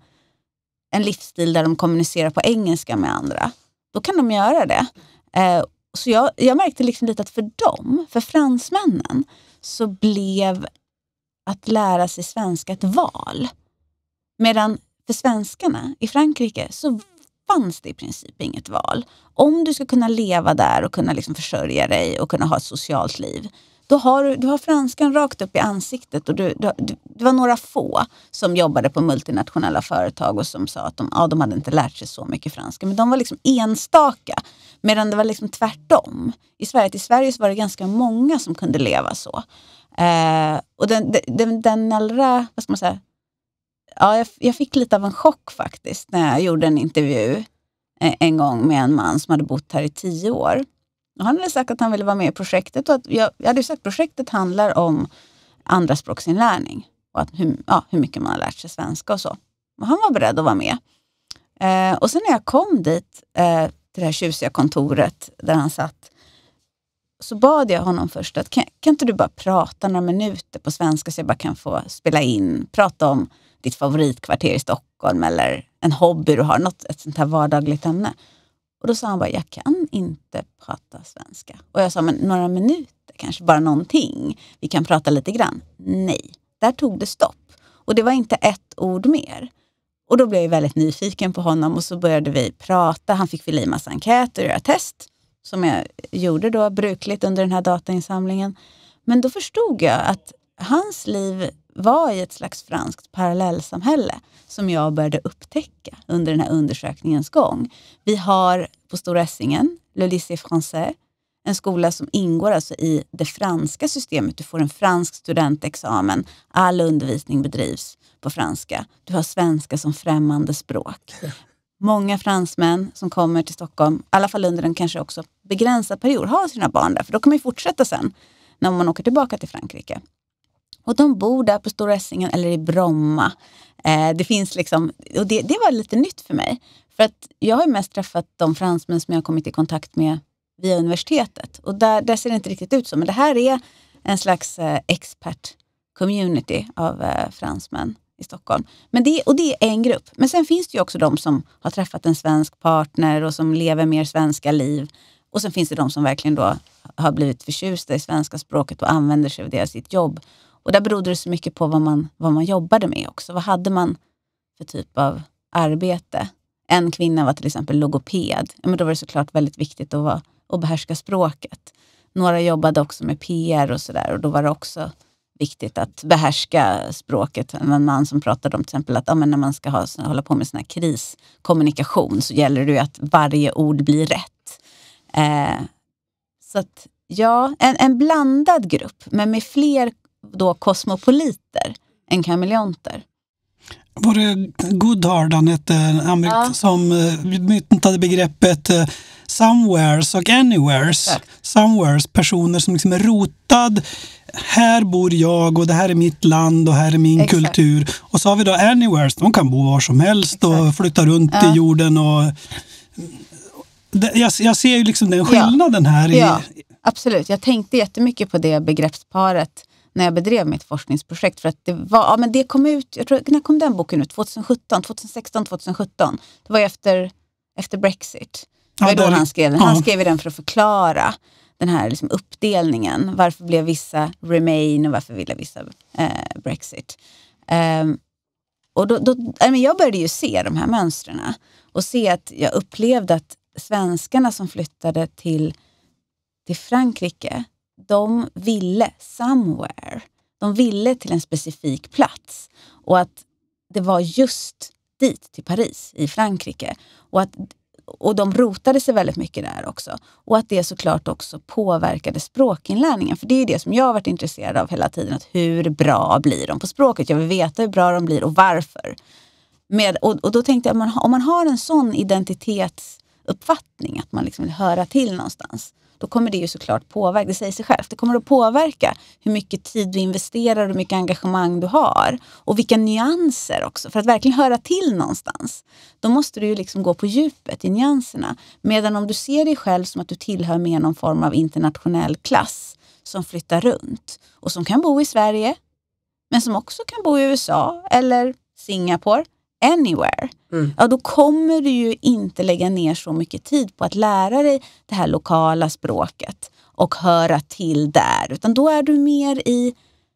Speaker 4: en livsstil där de kommunicerar på engelska med andra, då kan de göra det. Eh, Så jag, jag märkte liksom lite att för dem, för fransmännen, så blev att lära sig svenska ett val. Medan för svenskarna i Frankrike så fanns det i princip inget val. Om du ska kunna leva där och kunna liksom försörja dig och kunna ha ett socialt liv, då har du, du har franskan rakt upp i ansiktet. Och du, du, det var några få som jobbade på multinationella företag och som sa att de, ja, de hade inte lärt sig så mycket franska. Men de var liksom enstaka. Medan det var liksom tvärtom. I Sverige, i Sverige så var det ganska många som kunde leva så. Eh, och den, den, den allra, vad ska man säga, ja, jag, jag fick lite av en chock faktiskt när jag gjorde en intervju eh, en gång med en man som hade bott här i tio år. Och han hade sagt att han ville vara med i projektet. Och att jag, jag hade sagt att projektet handlar om andraspråksinlärning. Och att hur, ja, hur mycket man har lärt sig svenska och så. Och han var beredd att vara med. Eh, och sen när jag kom dit eh, till det här tjusiga kontoret där han satt, så bad jag honom först att kan, kan inte du bara prata några minuter på svenska så jag bara kan få spela in, prata om ditt favoritkvarter i Stockholm eller en hobby du har, något, ett sånt här vardagligt ämne. Och då sa han bara, jag kan inte prata svenska. Och jag sa, men några minuter, kanske bara någonting. Vi kan prata lite grann. Nej, där tog det stopp. Och det var inte ett ord mer. Och då blev jag väldigt nyfiken på honom och så började vi prata. Han fick fylla i massa enkäter och göra test. som jag gjorde då brukligt under den här datainsamlingen. Men då förstod jag att hans liv var i ett slags franskt parallellsamhälle som jag började upptäcka under den här undersökningens gång. Vi har på Stora Essingen, Le Lycée Français, en skola som ingår alltså i det franska systemet. Du får en fransk studentexamen. All undervisning bedrivs på franska. Du har svenska som främmande språk. Många fransmän som kommer till Stockholm, i alla fall under en kanske också begränsad period, har sina barn där. För då kan man ju fortsätta sen när man åker tillbaka till Frankrike. Och de bor där på Stora Essingen eller i Bromma. Eh, det finns liksom, och det, det var lite nytt för mig. För att jag har mest träffat de fransmän som jag har kommit i kontakt med via universitetet. Och där, där ser det inte riktigt ut så. Men det här är en slags eh, expert-community av eh, fransmän i Stockholm. Men det, och det är en grupp. Men sen finns det ju också de som har träffat en svensk partner och som lever mer svenska liv. Och sen finns det de som verkligen då har blivit förtjusta i svenska språket och använder sig av det i sitt jobb. Och där berodde det så mycket på vad man, vad man jobbade med också. Vad hade man för typ av arbete? En kvinna var till exempel logoped. Ja, men då var det såklart väldigt viktigt att, vara, att behärska språket. Några jobbade också med P R och sådär. Och då var det också viktigt att behärska språket. En man som pratade om till exempel att ja, men när man ska ha, hålla på med sån här kriskommunikation så gäller det ju att varje ord blir rätt. Eh, så att ja, en, en blandad grupp. Men med fler då kosmopoliter än kameleonter.
Speaker 2: Var det Goodhart, han hette Amerik- ja. som uh, myntade begreppet uh, somewheres och anywheres. Ja. Somewheres, personer som liksom är rotad. Här bor jag och det här är mitt land och här är min Exakt. kultur. Och så har vi då anywheres, de kan bo var som helst Exakt. och flytta runt ja. i jorden. Och det, jag, jag ser ju liksom den skillnaden ja. här. I,
Speaker 4: ja, absolut. Jag tänkte jättemycket på det begreppsparet när jag bedrev mitt forskningsprojekt. För att det var, ja men det kom ut, jag tror, när kom den boken ut? tjugosjutton, tjugosexton, tjugosjutton. Det var ju efter, efter Brexit. Det var ja, då han skrev den. Han ja. skrev den för att förklara den här liksom uppdelningen. Varför blev vissa Remain och varför ville vissa eh, Brexit. Um, och då, då, jag började ju se de här mönstren och se att jag upplevde att svenskarna som flyttade till, till Frankrike, de ville somewhere. De ville till en specifik plats. Och att det var just dit, till Paris i Frankrike. Och, att, och de rotade sig väldigt mycket där också. Och att det såklart också påverkade språkinlärningen. För det är det som jag har varit intresserad av hela tiden. Att hur bra blir de på språket? Jag vill veta hur bra de blir och varför. Med, och, och då tänkte jag, om man, om man har en sån identitetsuppfattning, att man liksom vill höra till någonstans, då kommer det ju såklart påverka, det säger sig själv. Det kommer att påverka hur mycket tid du investerar och hur mycket engagemang du har. Och vilka nyanser också. För att verkligen höra till någonstans, då måste du ju liksom gå på djupet i nyanserna. Medan om du ser dig själv som att du tillhör med någon form av internationell klass som flyttar runt och som kan bo i Sverige, men som också kan bo i U S A eller Singapore, anywhere. Mm. Ja, då kommer du ju inte lägga ner så mycket tid på att lära dig det här lokala språket och höra till där. Utan då är du mer i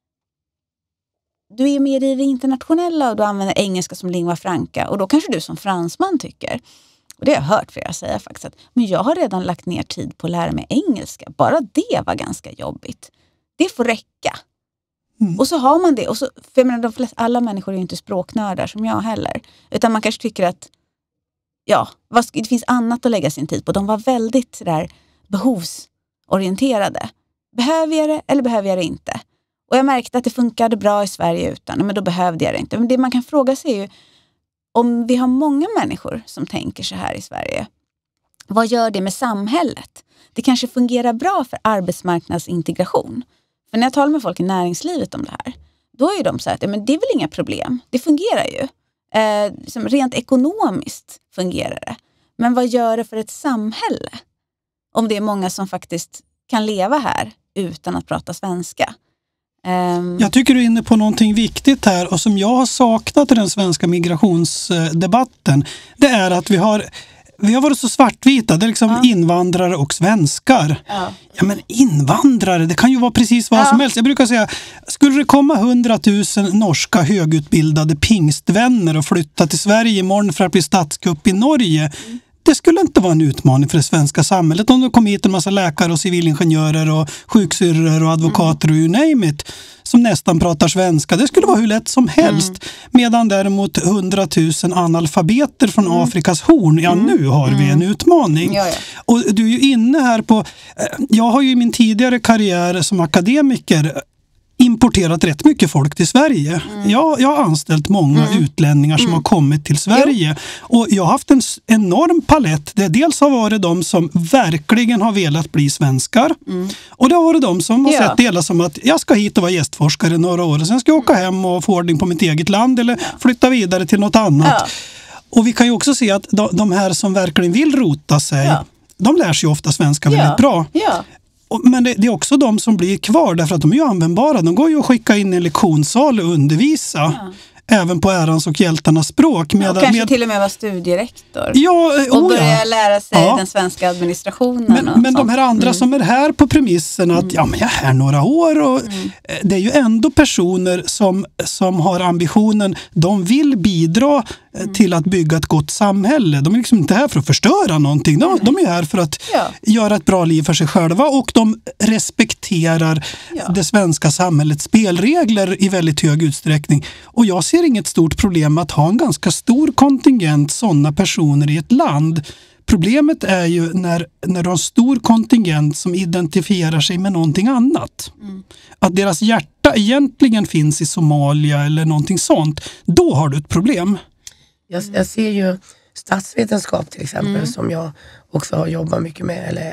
Speaker 4: du är mer i det internationella och du använder engelska som lingua franca. Och då kanske du som fransman tycker, och det har jag hört flera säga faktiskt, att men jag har redan lagt ner tid på att lära mig engelska. Bara det var ganska jobbigt. Det får räcka. Mm. Och så har man det. Och så, för jag menar, de flesta, alla människor är ju inte språknördar som jag heller. Utan man kanske tycker att ja, vad, det finns annat att lägga sin tid på. De var väldigt där behovsorienterade. Behöver jag det eller behöver jag det inte? Och jag märkte att det funkade bra i Sverige utan. Men då behövde jag det inte. Men det man kan fråga sig är ju, om vi har många människor som tänker så här i Sverige, vad gör det med samhället? Det kanske fungerar bra för arbetsmarknadsintegration. För när jag talar med folk i näringslivet om det här, då är de så här att men det är väl inga problem. Det fungerar ju. Eh, liksom rent ekonomiskt fungerar det. Men vad gör det för ett samhälle? Om det är många som faktiskt kan leva här utan att prata svenska. Um...
Speaker 2: Jag tycker du är inne på någonting viktigt här och som jag har saknat i den svenska migrationsdebatten. Det är att vi har... Vi har varit så svartvita, det är liksom ja. invandrare och svenskar. Ja. ja men invandrare, det kan ju vara precis vad ja. som helst. Jag brukar säga, skulle det komma hundratusen norska högutbildade pingstvänner och flytta till Sverige imorgon för att bli statskupp i Norge, mm. det skulle inte vara en utmaning för det svenska samhället om det kom hit en massa läkare och civilingenjörer och sjuksyrror och advokater mm. och you name it, som nästan pratar svenska. Det skulle vara hur lätt som helst. Mm. Medan däremot hundratusen analfabeter från mm. Afrikas horn, ja mm. nu har vi en utmaning.
Speaker 4: Ja, ja.
Speaker 2: Och du är ju inne här på, jag har ju i min tidigare karriär som akademiker importerat rätt mycket folk till Sverige. Mm. Jag, jag har anställt många mm. utlänningar som mm. har kommit till Sverige. Jo. Och jag har haft en enorm palett. Det dels har varit de som verkligen har velat bli svenskar. Mm. Och det har varit de som har ja. sett det hela som att jag ska hit och vara gästforskare några år. Och sen ska jag åka hem och få ordning på mitt eget land eller flytta vidare till något annat. Ja. Och vi kan ju också se att de, de här som verkligen vill rota sig, ja. de lär sig ofta svenska ja. väldigt bra. Ja. Men det, det är också de som blir kvar därför att de är ju användbara. De går ju att skicka in i en lektionssal och undervisa. Ja. Även på ärans och hjältarnas språk. Med,
Speaker 4: ja, och kanske
Speaker 2: med,
Speaker 4: till och med vara studierektor.
Speaker 2: Ja,
Speaker 4: och
Speaker 2: oh
Speaker 4: börja
Speaker 2: ja.
Speaker 4: lära sig
Speaker 2: ja.
Speaker 4: den svenska administrationen.
Speaker 2: Men, men de här andra mm. som är här på premissen att mm. ja, men jag är här några år. Och mm. det är ju ändå personer som, som har ambitionen. De vill bidra mm. till att bygga ett gott samhälle. De är liksom inte här för att förstöra någonting. De, de är här för att ja. göra ett bra liv för sig själva. Och de respekterar ja. det svenska samhällets spelregler i väldigt hög utsträckning. Och jag ser inget stort problem att ha en ganska stor kontingent sådana personer i ett land. Problemet är ju när, när du har en stor kontingent som identifierar sig med någonting annat. Mm. Att deras hjärta egentligen finns i Somalia eller någonting sånt. Då har du ett problem.
Speaker 3: Jag, jag ser ju statsvetenskap till exempel mm. som jag också har jobbat mycket med. Eller,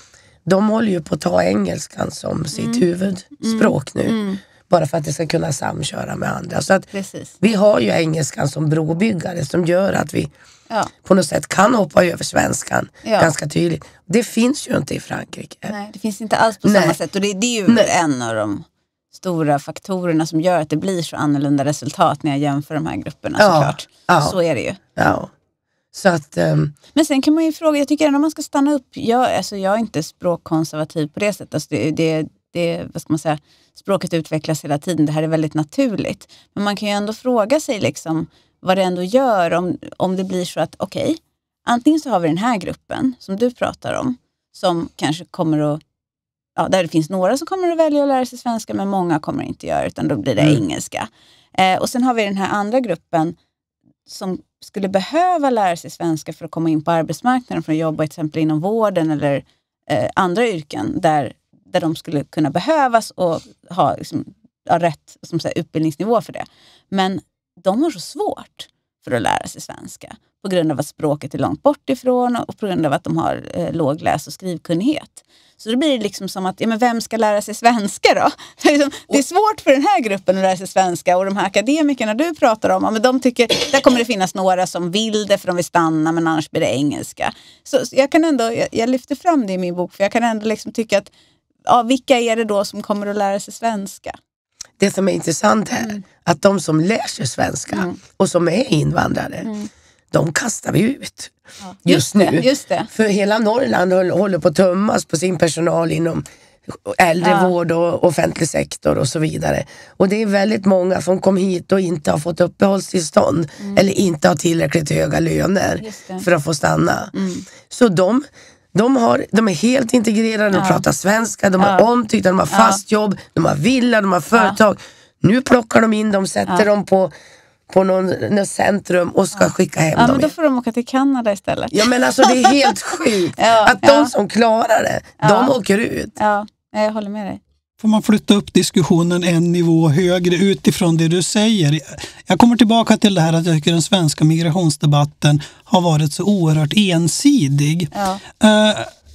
Speaker 3: de håller ju på att ta engelskan som sitt mm. huvudspråk nu. Mm. Bara för att det ska kunna samköra med andra. Så att vi har ju engelskan som brobyggare som gör att vi ja. på något sätt kan hoppa över svenskan ja. ganska tydligt. Det finns ju inte i Frankrike.
Speaker 4: Nej, det finns inte alls på Nej. samma sätt. Och det, det är ju Nej. en av de stora faktorerna som gör att det blir så annorlunda resultat när jag jämför de här grupperna ja. såklart. Ja. Så är det ju.
Speaker 3: Ja. Så att, um...
Speaker 4: Men sen kan man ju fråga, jag tycker ändå man ska stanna upp. Jag, alltså, jag är inte språkkonservativ på det sättet. Alltså, det, det, det, vad ska man säga, språket utvecklas hela tiden. Det här är väldigt naturligt. Men man kan ju ändå fråga sig liksom, vad det ändå gör om, om det blir så att okej, okay, antingen så har vi den här gruppen som du pratar om som kanske kommer att, ja, där det finns några som kommer att välja att lära sig svenska men många kommer inte göra utan då blir det mm. engelska. Eh, och sen har vi den här andra gruppen som skulle behöva lära sig svenska för att komma in på arbetsmarknaden, för att jobba till exempel inom vården eller eh, andra yrken där, där de skulle kunna behövas och ha, liksom, ha rätt som säger, utbildningsnivå för det. Men de har så svårt för att lära sig svenska på grund av att språket är långt bort ifrån och på grund av att de har eh, låg läs- och skrivkunnighet. Så då blir det liksom som att, ja men vem ska lära sig svenska då? Det är, liksom, det är svårt för den här gruppen att lära sig svenska och de här akademikerna du pratar om, ja, men de tycker, där kommer det finnas några som vill det för de vill stanna men annars blir det engelska. Så, så jag kan ändå, jag, jag lyfter fram det i min bok för jag kan ändå liksom tycka att, ja vilka är det då som kommer att lära sig svenska?
Speaker 3: Det som är intressant här, mm. att de som lär sig svenska mm. och som är invandrare, mm. de kastar vi ut ja. just, just nu.
Speaker 4: Det, just det.
Speaker 3: För hela Norrland håller på att tömmas på sin personal inom äldrevård och offentlig sektor och så vidare. Och det är väldigt många som kom hit och inte har fått uppehållstillstånd mm. eller inte har tillräckligt höga löner för att få stanna. Mm. Så de... De, har, de är helt integrerade, de ja. pratar svenska, de ja. har omtyckta, de har fast ja. jobb, de har villa, de har företag. Ja. Nu plockar de in dem, sätter ja. dem på, på någon, någon centrum och ska ja. skicka hem
Speaker 4: ja,
Speaker 3: dem.
Speaker 4: Men då får de åka till Kanada istället.
Speaker 3: Ja men alltså det är helt sjukt ja. att ja. de som klarar det, ja. de åker ut.
Speaker 4: Ja, jag håller med dig.
Speaker 2: Får man flytta upp diskussionen en nivå högre utifrån det du säger. Jag kommer tillbaka till det här att jag tycker den svenska migrationsdebatten har varit så oerhört ensidig. Ja. Uh,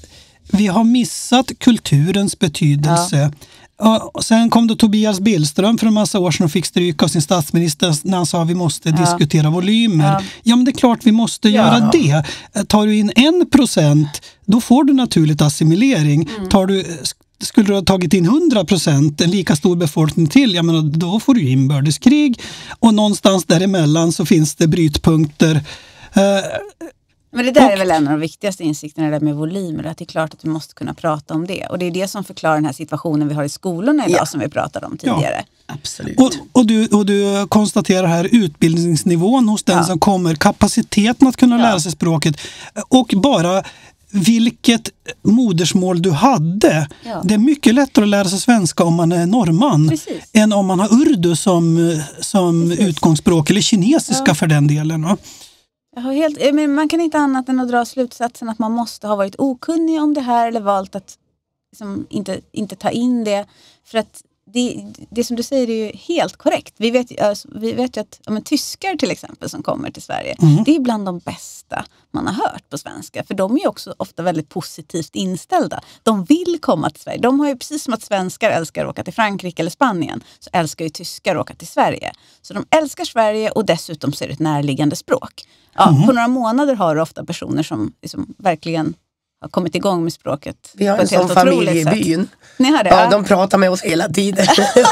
Speaker 2: vi har missat kulturens betydelse. Ja. Uh, sen kom då Tobias Billström för en massa år sedan och fick stryka av sin statsminister när han sa att vi måste ja. diskutera volymer. Ja. ja men det är klart vi måste ja. göra det. Uh, tar du in en procent då får du naturligt assimilering. Mm. Tar du... Skulle du ha tagit in hundra procent, en lika stor befolkning till, jag menar, då får du inbördeskrig. Och någonstans däremellan så finns det brytpunkter.
Speaker 4: Men det där
Speaker 2: och,
Speaker 4: är väl en av de viktigaste insikterna där med volymer, att det är klart att vi måste kunna prata om det. Och det är det som förklarar den här situationen vi har i skolorna idag, ja. Som vi pratade om tidigare.
Speaker 3: Ja, absolut.
Speaker 2: Och, och, du, och du konstaterar här utbildningsnivån hos den ja. Som kommer, kapaciteten att kunna ja. Lära sig språket och bara vilket modersmål du hade. Ja. Det är mycket lättare att lära sig svenska om man är norrman. Precis. Än om man har urdu som, som utgångsspråk eller kinesiska ja. För den delen. Va?
Speaker 4: Jag har helt, men man kan inte annat än att dra slutsatsen att man måste ha varit okunnig om det här eller valt att liksom inte, inte ta in det. För att det, det som du säger är ju helt korrekt. Vi vet, alltså, vi vet ju att ja, men, tyskar till exempel som kommer till Sverige, mm. det är bland de bästa man har hört på svenska. För de är ju också ofta väldigt positivt inställda. De vill komma till Sverige. De har ju precis som att svenskar älskar att åka till Frankrike eller Spanien, så älskar ju tyskar att åka till Sverige. Så de älskar Sverige och dessutom så är det ett närliggande språk. Ja, mm. På några månader har du ofta personer som liksom verkligen har kommit igång med språket.
Speaker 3: Vi har en sån familj i byn.
Speaker 4: Ni har det,
Speaker 3: ja, ja, de pratar med oss hela tiden.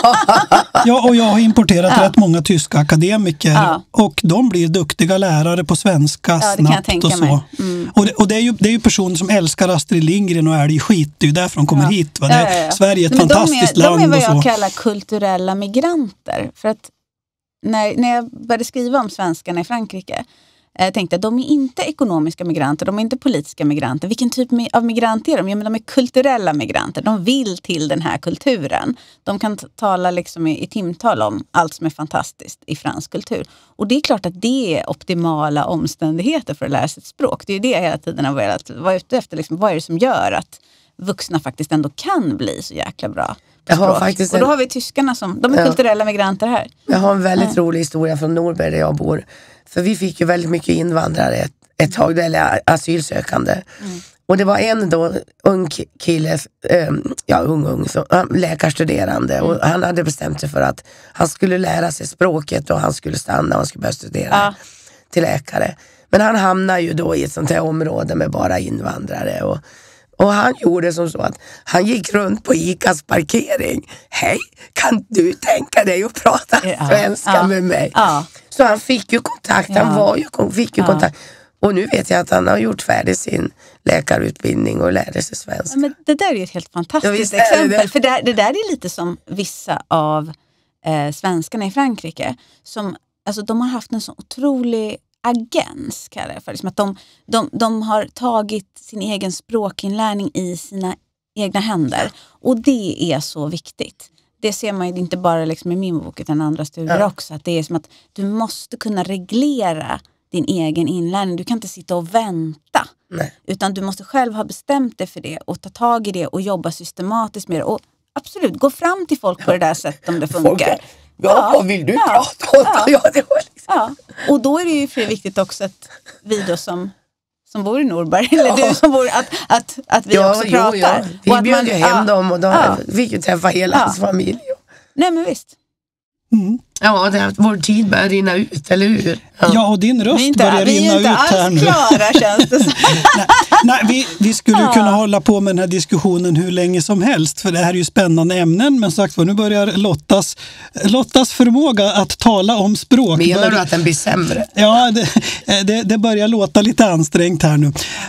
Speaker 2: Ja, och jag har importerat ja. Rätt många tyska akademiker ja. Och de blir duktiga lärare på svenska ja, snabbt kan jag tänka och så. Mig. Mm. Och, det, och det, är ju, det är ju personer som älskar Astrid Lindgren och älgskit. Det är ju därför de kommer ja. Hit. Va? Det är, ja, ja, ja. Sverige är ett men fantastiskt
Speaker 4: de är,
Speaker 2: land.
Speaker 4: De är vad jag
Speaker 2: och så.
Speaker 4: kallar kulturella migranter. För att när, när jag började skriva om svenskarna i Frankrike, jag tänkte att de är inte ekonomiska migranter, de är inte politiska migranter. Vilken typ av migranter är de? Ja, men de är kulturella migranter. De vill till den här kulturen. De kan t- tala liksom i, i timtal om allt som är fantastiskt i fransk kultur. Och det är klart att det är optimala omständigheter för att lära sig ett språk. Det är det jag hela tiden har velat vara ute efter. Liksom, vad är det som gör att vuxna faktiskt ändå kan bli så jäkla bra? Jag har faktiskt en... Och då har vi tyskarna som, de är ja. Kulturella migranter här.
Speaker 3: Jag har en väldigt ja. Rolig historia från Norberg där jag bor. För vi fick ju väldigt mycket invandrare ett, ett tag, eller asylsökande. Mm. Och det var en då ung kille, ähm, ja ung ung, så, läkarstuderande. Mm. Och han hade bestämt sig för att han skulle lära sig språket och han skulle stanna och han skulle börja studera ja. Till läkare. Men han hamnade ju då i ett sånt här område med bara invandrare och Och han gjorde som så att han gick runt på Icas parkering. Hej, kan du tänka dig att prata ja, svenska ja, med mig? Ja. Så han fick ju kontakt, ja. Han var ju, fick ju ja. Kontakt. Och nu vet jag att han har gjort färdig sin läkarutbildning och lärde sig svenska.
Speaker 4: Ja, men det där är ju ett helt fantastiskt ja, exempel. Det. För det, det där är lite som vissa av eh, svenskarna i Frankrike. Som, alltså, de har haft en så otrolig agens, kallar jag för. Liksom att de, de, de har tagit sin egen språkinlärning i sina egna händer. Och det är så viktigt. Det ser man ju inte bara liksom i min bok utan andra studier ja. Också. Att det är som att du måste kunna reglera din egen inlärning. Du kan inte sitta och vänta. Nej. Utan du måste själv ha bestämt dig för det och ta tag i det och jobba systematiskt med det. Och absolut, gå fram till folk på det där sättet om det funkar.
Speaker 3: Ja, vad vill du ja, prata om? Ja. Ja, det var liksom.
Speaker 4: Ja, och då är det ju för viktigt också att vi då som, som bor i Norberg, eller ja. Du som bor, att, att, att vi ja, också jo, pratar. Ja.
Speaker 3: Vi
Speaker 4: och
Speaker 3: bjöd ju hem
Speaker 4: ja,
Speaker 3: dem och då ja. Fick ju träffa hela ja. Hans familj.
Speaker 4: Nej, men visst.
Speaker 2: Mm.
Speaker 3: Ja, det har, vår tid börjar rinna ut, eller hur?
Speaker 2: Ja, ja och din röst inte, börjar rinna ut här nu.
Speaker 4: Vi är inte alls klara, känns det som.
Speaker 2: nej, nej, vi, vi skulle ja. Kunna hålla på med den här diskussionen hur länge som helst, för det här är ju spännande ämnen, men sagt vad, nu börjar Lottas, Lottas förmåga att tala om språk.
Speaker 3: Menar
Speaker 2: börjar,
Speaker 3: du att den blir sämre?
Speaker 2: Ja, det, det, det börjar låta lite ansträngt här nu.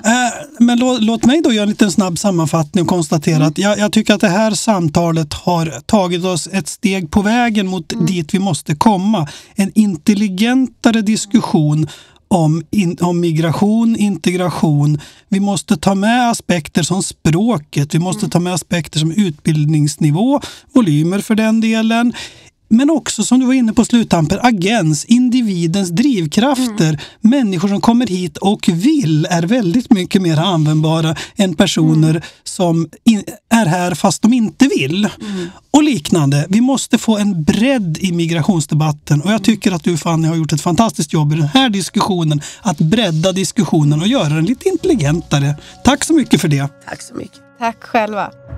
Speaker 2: Men låt, låt mig då göra en liten snabb sammanfattning och konstatera mm. att jag, jag tycker att det här samtalet har tagit oss ett steg på vägen mot mm. dit vi måste komma. En intelligentare diskussion om, in, om migration, integration. Vi måste ta med aspekter som språket. Vi måste ta med aspekter som utbildningsnivå, volymer för den delen. Men också, som du var inne på sluttamper, agens, individens drivkrafter. Mm. Människor som kommer hit och vill är väldigt mycket mer användbara än personer mm. som in, är här fast de inte vill. Mm. Och liknande. Vi måste få en bredd i migrationsdebatten. Och jag tycker att du, Fanny, har gjort ett fantastiskt jobb i den här diskussionen. Att bredda diskussionen och göra den lite intelligentare. Tack så mycket för det.
Speaker 3: Tack så mycket.
Speaker 4: Tack själva.